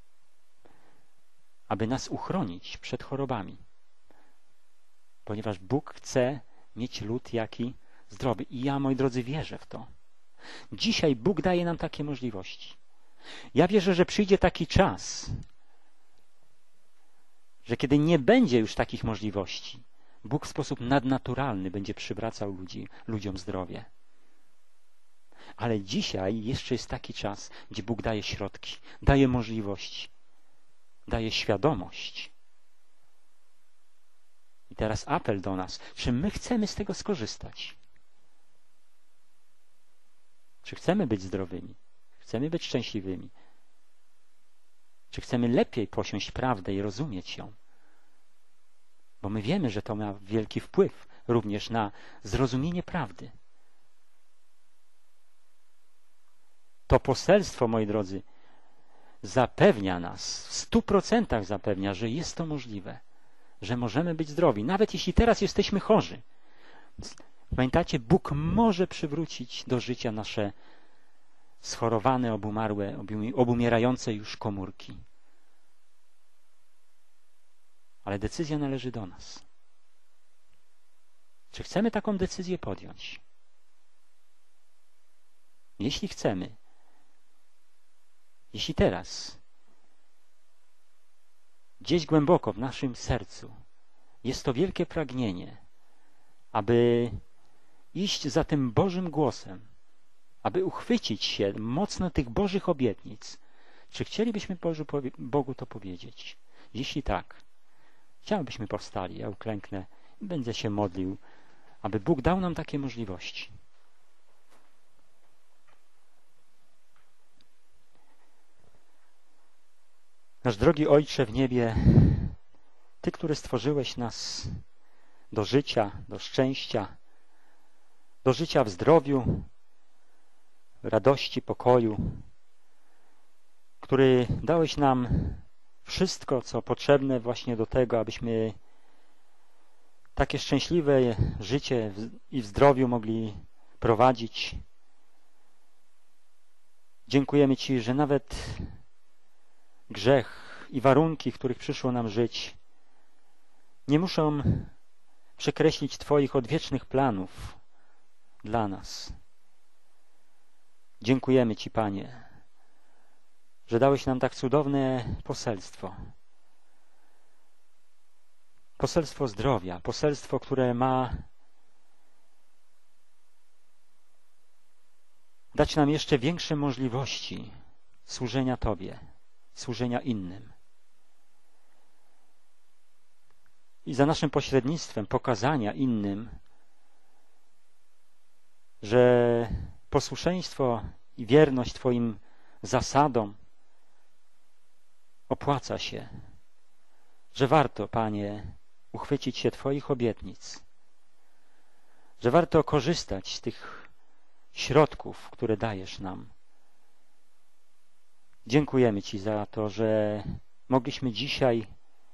aby nas uchronić przed chorobami. Ponieważ Bóg chce mieć lud jaki zdrowy. I ja, moi drodzy, wierzę w to. Dzisiaj Bóg daje nam takie możliwości. Ja wierzę, że przyjdzie taki czas, że kiedy nie będzie już takich możliwości, Bóg w sposób nadnaturalny będzie przywracał ludziom zdrowie. Ale dzisiaj jeszcze jest taki czas, gdzie Bóg daje środki, daje możliwości, daje świadomość. I teraz apel do nas, czy my chcemy z tego skorzystać? Czy chcemy być zdrowymi? Chcemy być szczęśliwymi? Czy chcemy lepiej posiąść prawdę i rozumieć ją? Bo my wiemy, że to ma wielki wpływ również na zrozumienie prawdy. To poselstwo, moi drodzy, zapewnia nas, w 100% zapewnia, że jest to możliwe, że możemy być zdrowi, nawet jeśli teraz jesteśmy chorzy. Pamiętacie, Bóg może przywrócić do życia nasze schorowane, obumarłe, obumierające już komórki. Ale decyzja należy do nas. Czy chcemy taką decyzję podjąć? Jeśli chcemy, jeśli teraz, gdzieś głęboko w naszym sercu jest to wielkie pragnienie, aby iść za tym Bożym głosem, aby uchwycić się mocno tych Bożych obietnic, czy chcielibyśmy Bogu to powiedzieć? Jeśli tak, chciałbyśmy powstali, ja uklęknę i będę się modlił, aby Bóg dał nam takie możliwości. Nasz drogi Ojcze w niebie, Ty, który stworzyłeś nas do życia, do szczęścia, do życia w zdrowiu, radości, pokoju, który dałeś nam wszystko, co potrzebne właśnie do tego, abyśmy takie szczęśliwe życie i w zdrowiu mogli prowadzić. Dziękujemy Ci, że nawet grzech i warunki, w których przyszło nam żyć, nie muszą przekreślić Twoich odwiecznych planów dla nas. Dziękujemy Ci, Panie, że dałeś nam tak cudowne poselstwo. Poselstwo zdrowia, poselstwo, które ma dać nam jeszcze większe możliwości służenia Tobie, służenia innym. I za naszym pośrednictwem pokazania innym, że posłuszeństwo i wierność Twoim zasadom opłaca się, że warto, Panie, uchwycić się Twoich obietnic, że warto korzystać z tych środków, które dajesz nam. Dziękujemy Ci za to, że mogliśmy dzisiaj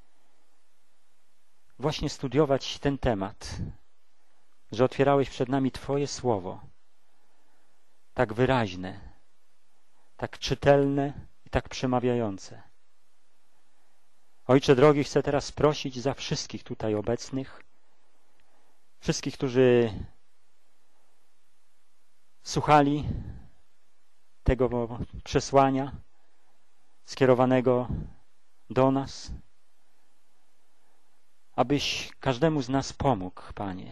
właśnie studiować ten temat, że otwierałeś przed nami Twoje słowo, tak wyraźne, tak czytelne i tak przemawiające. Ojcze drogi, chcę teraz prosić za wszystkich tutaj obecnych, wszystkich, którzy słuchali tego przesłania skierowanego do nas, abyś każdemu z nas pomógł, Panie,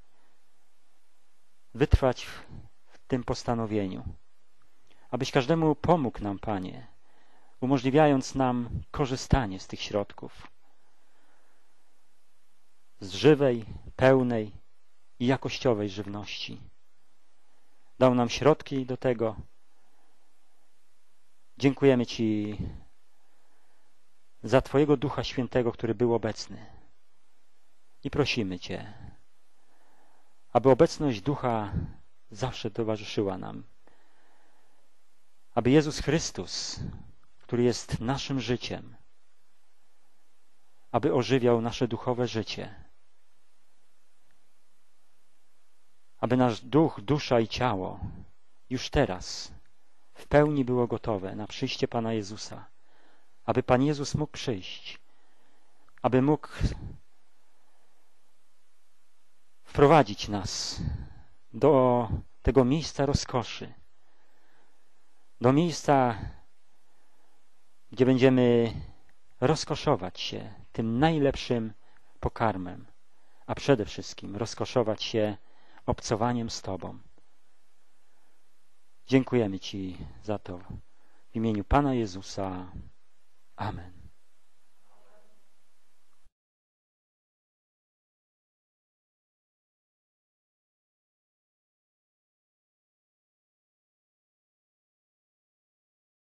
wytrwać w tym postanowieniu. Abyś każdemu pomógł nam, Panie, umożliwiając nam korzystanie z tych środków, z żywej, pełnej i jakościowej żywności. Dał nam środki do tego. Dziękujemy Ci za Twojego Ducha Świętego, który był obecny. I prosimy Cię, aby obecność Ducha zawsze towarzyszyła nam. Aby Jezus Chrystus, który jest naszym życiem, aby ożywiał nasze duchowe życie. Aby nasz duch, dusza i ciało już teraz w pełni było gotowe na przyjście Pana Jezusa. Aby Pan Jezus mógł przyjść. Aby mógł wprowadzić nas do tego miejsca rozkoszy. Do miejsca, gdzie będziemy rozkoszować się tym najlepszym pokarmem, a przede wszystkim rozkoszować się obcowaniem z Tobą. Dziękujemy Ci za to w imieniu Pana Jezusa. Amen.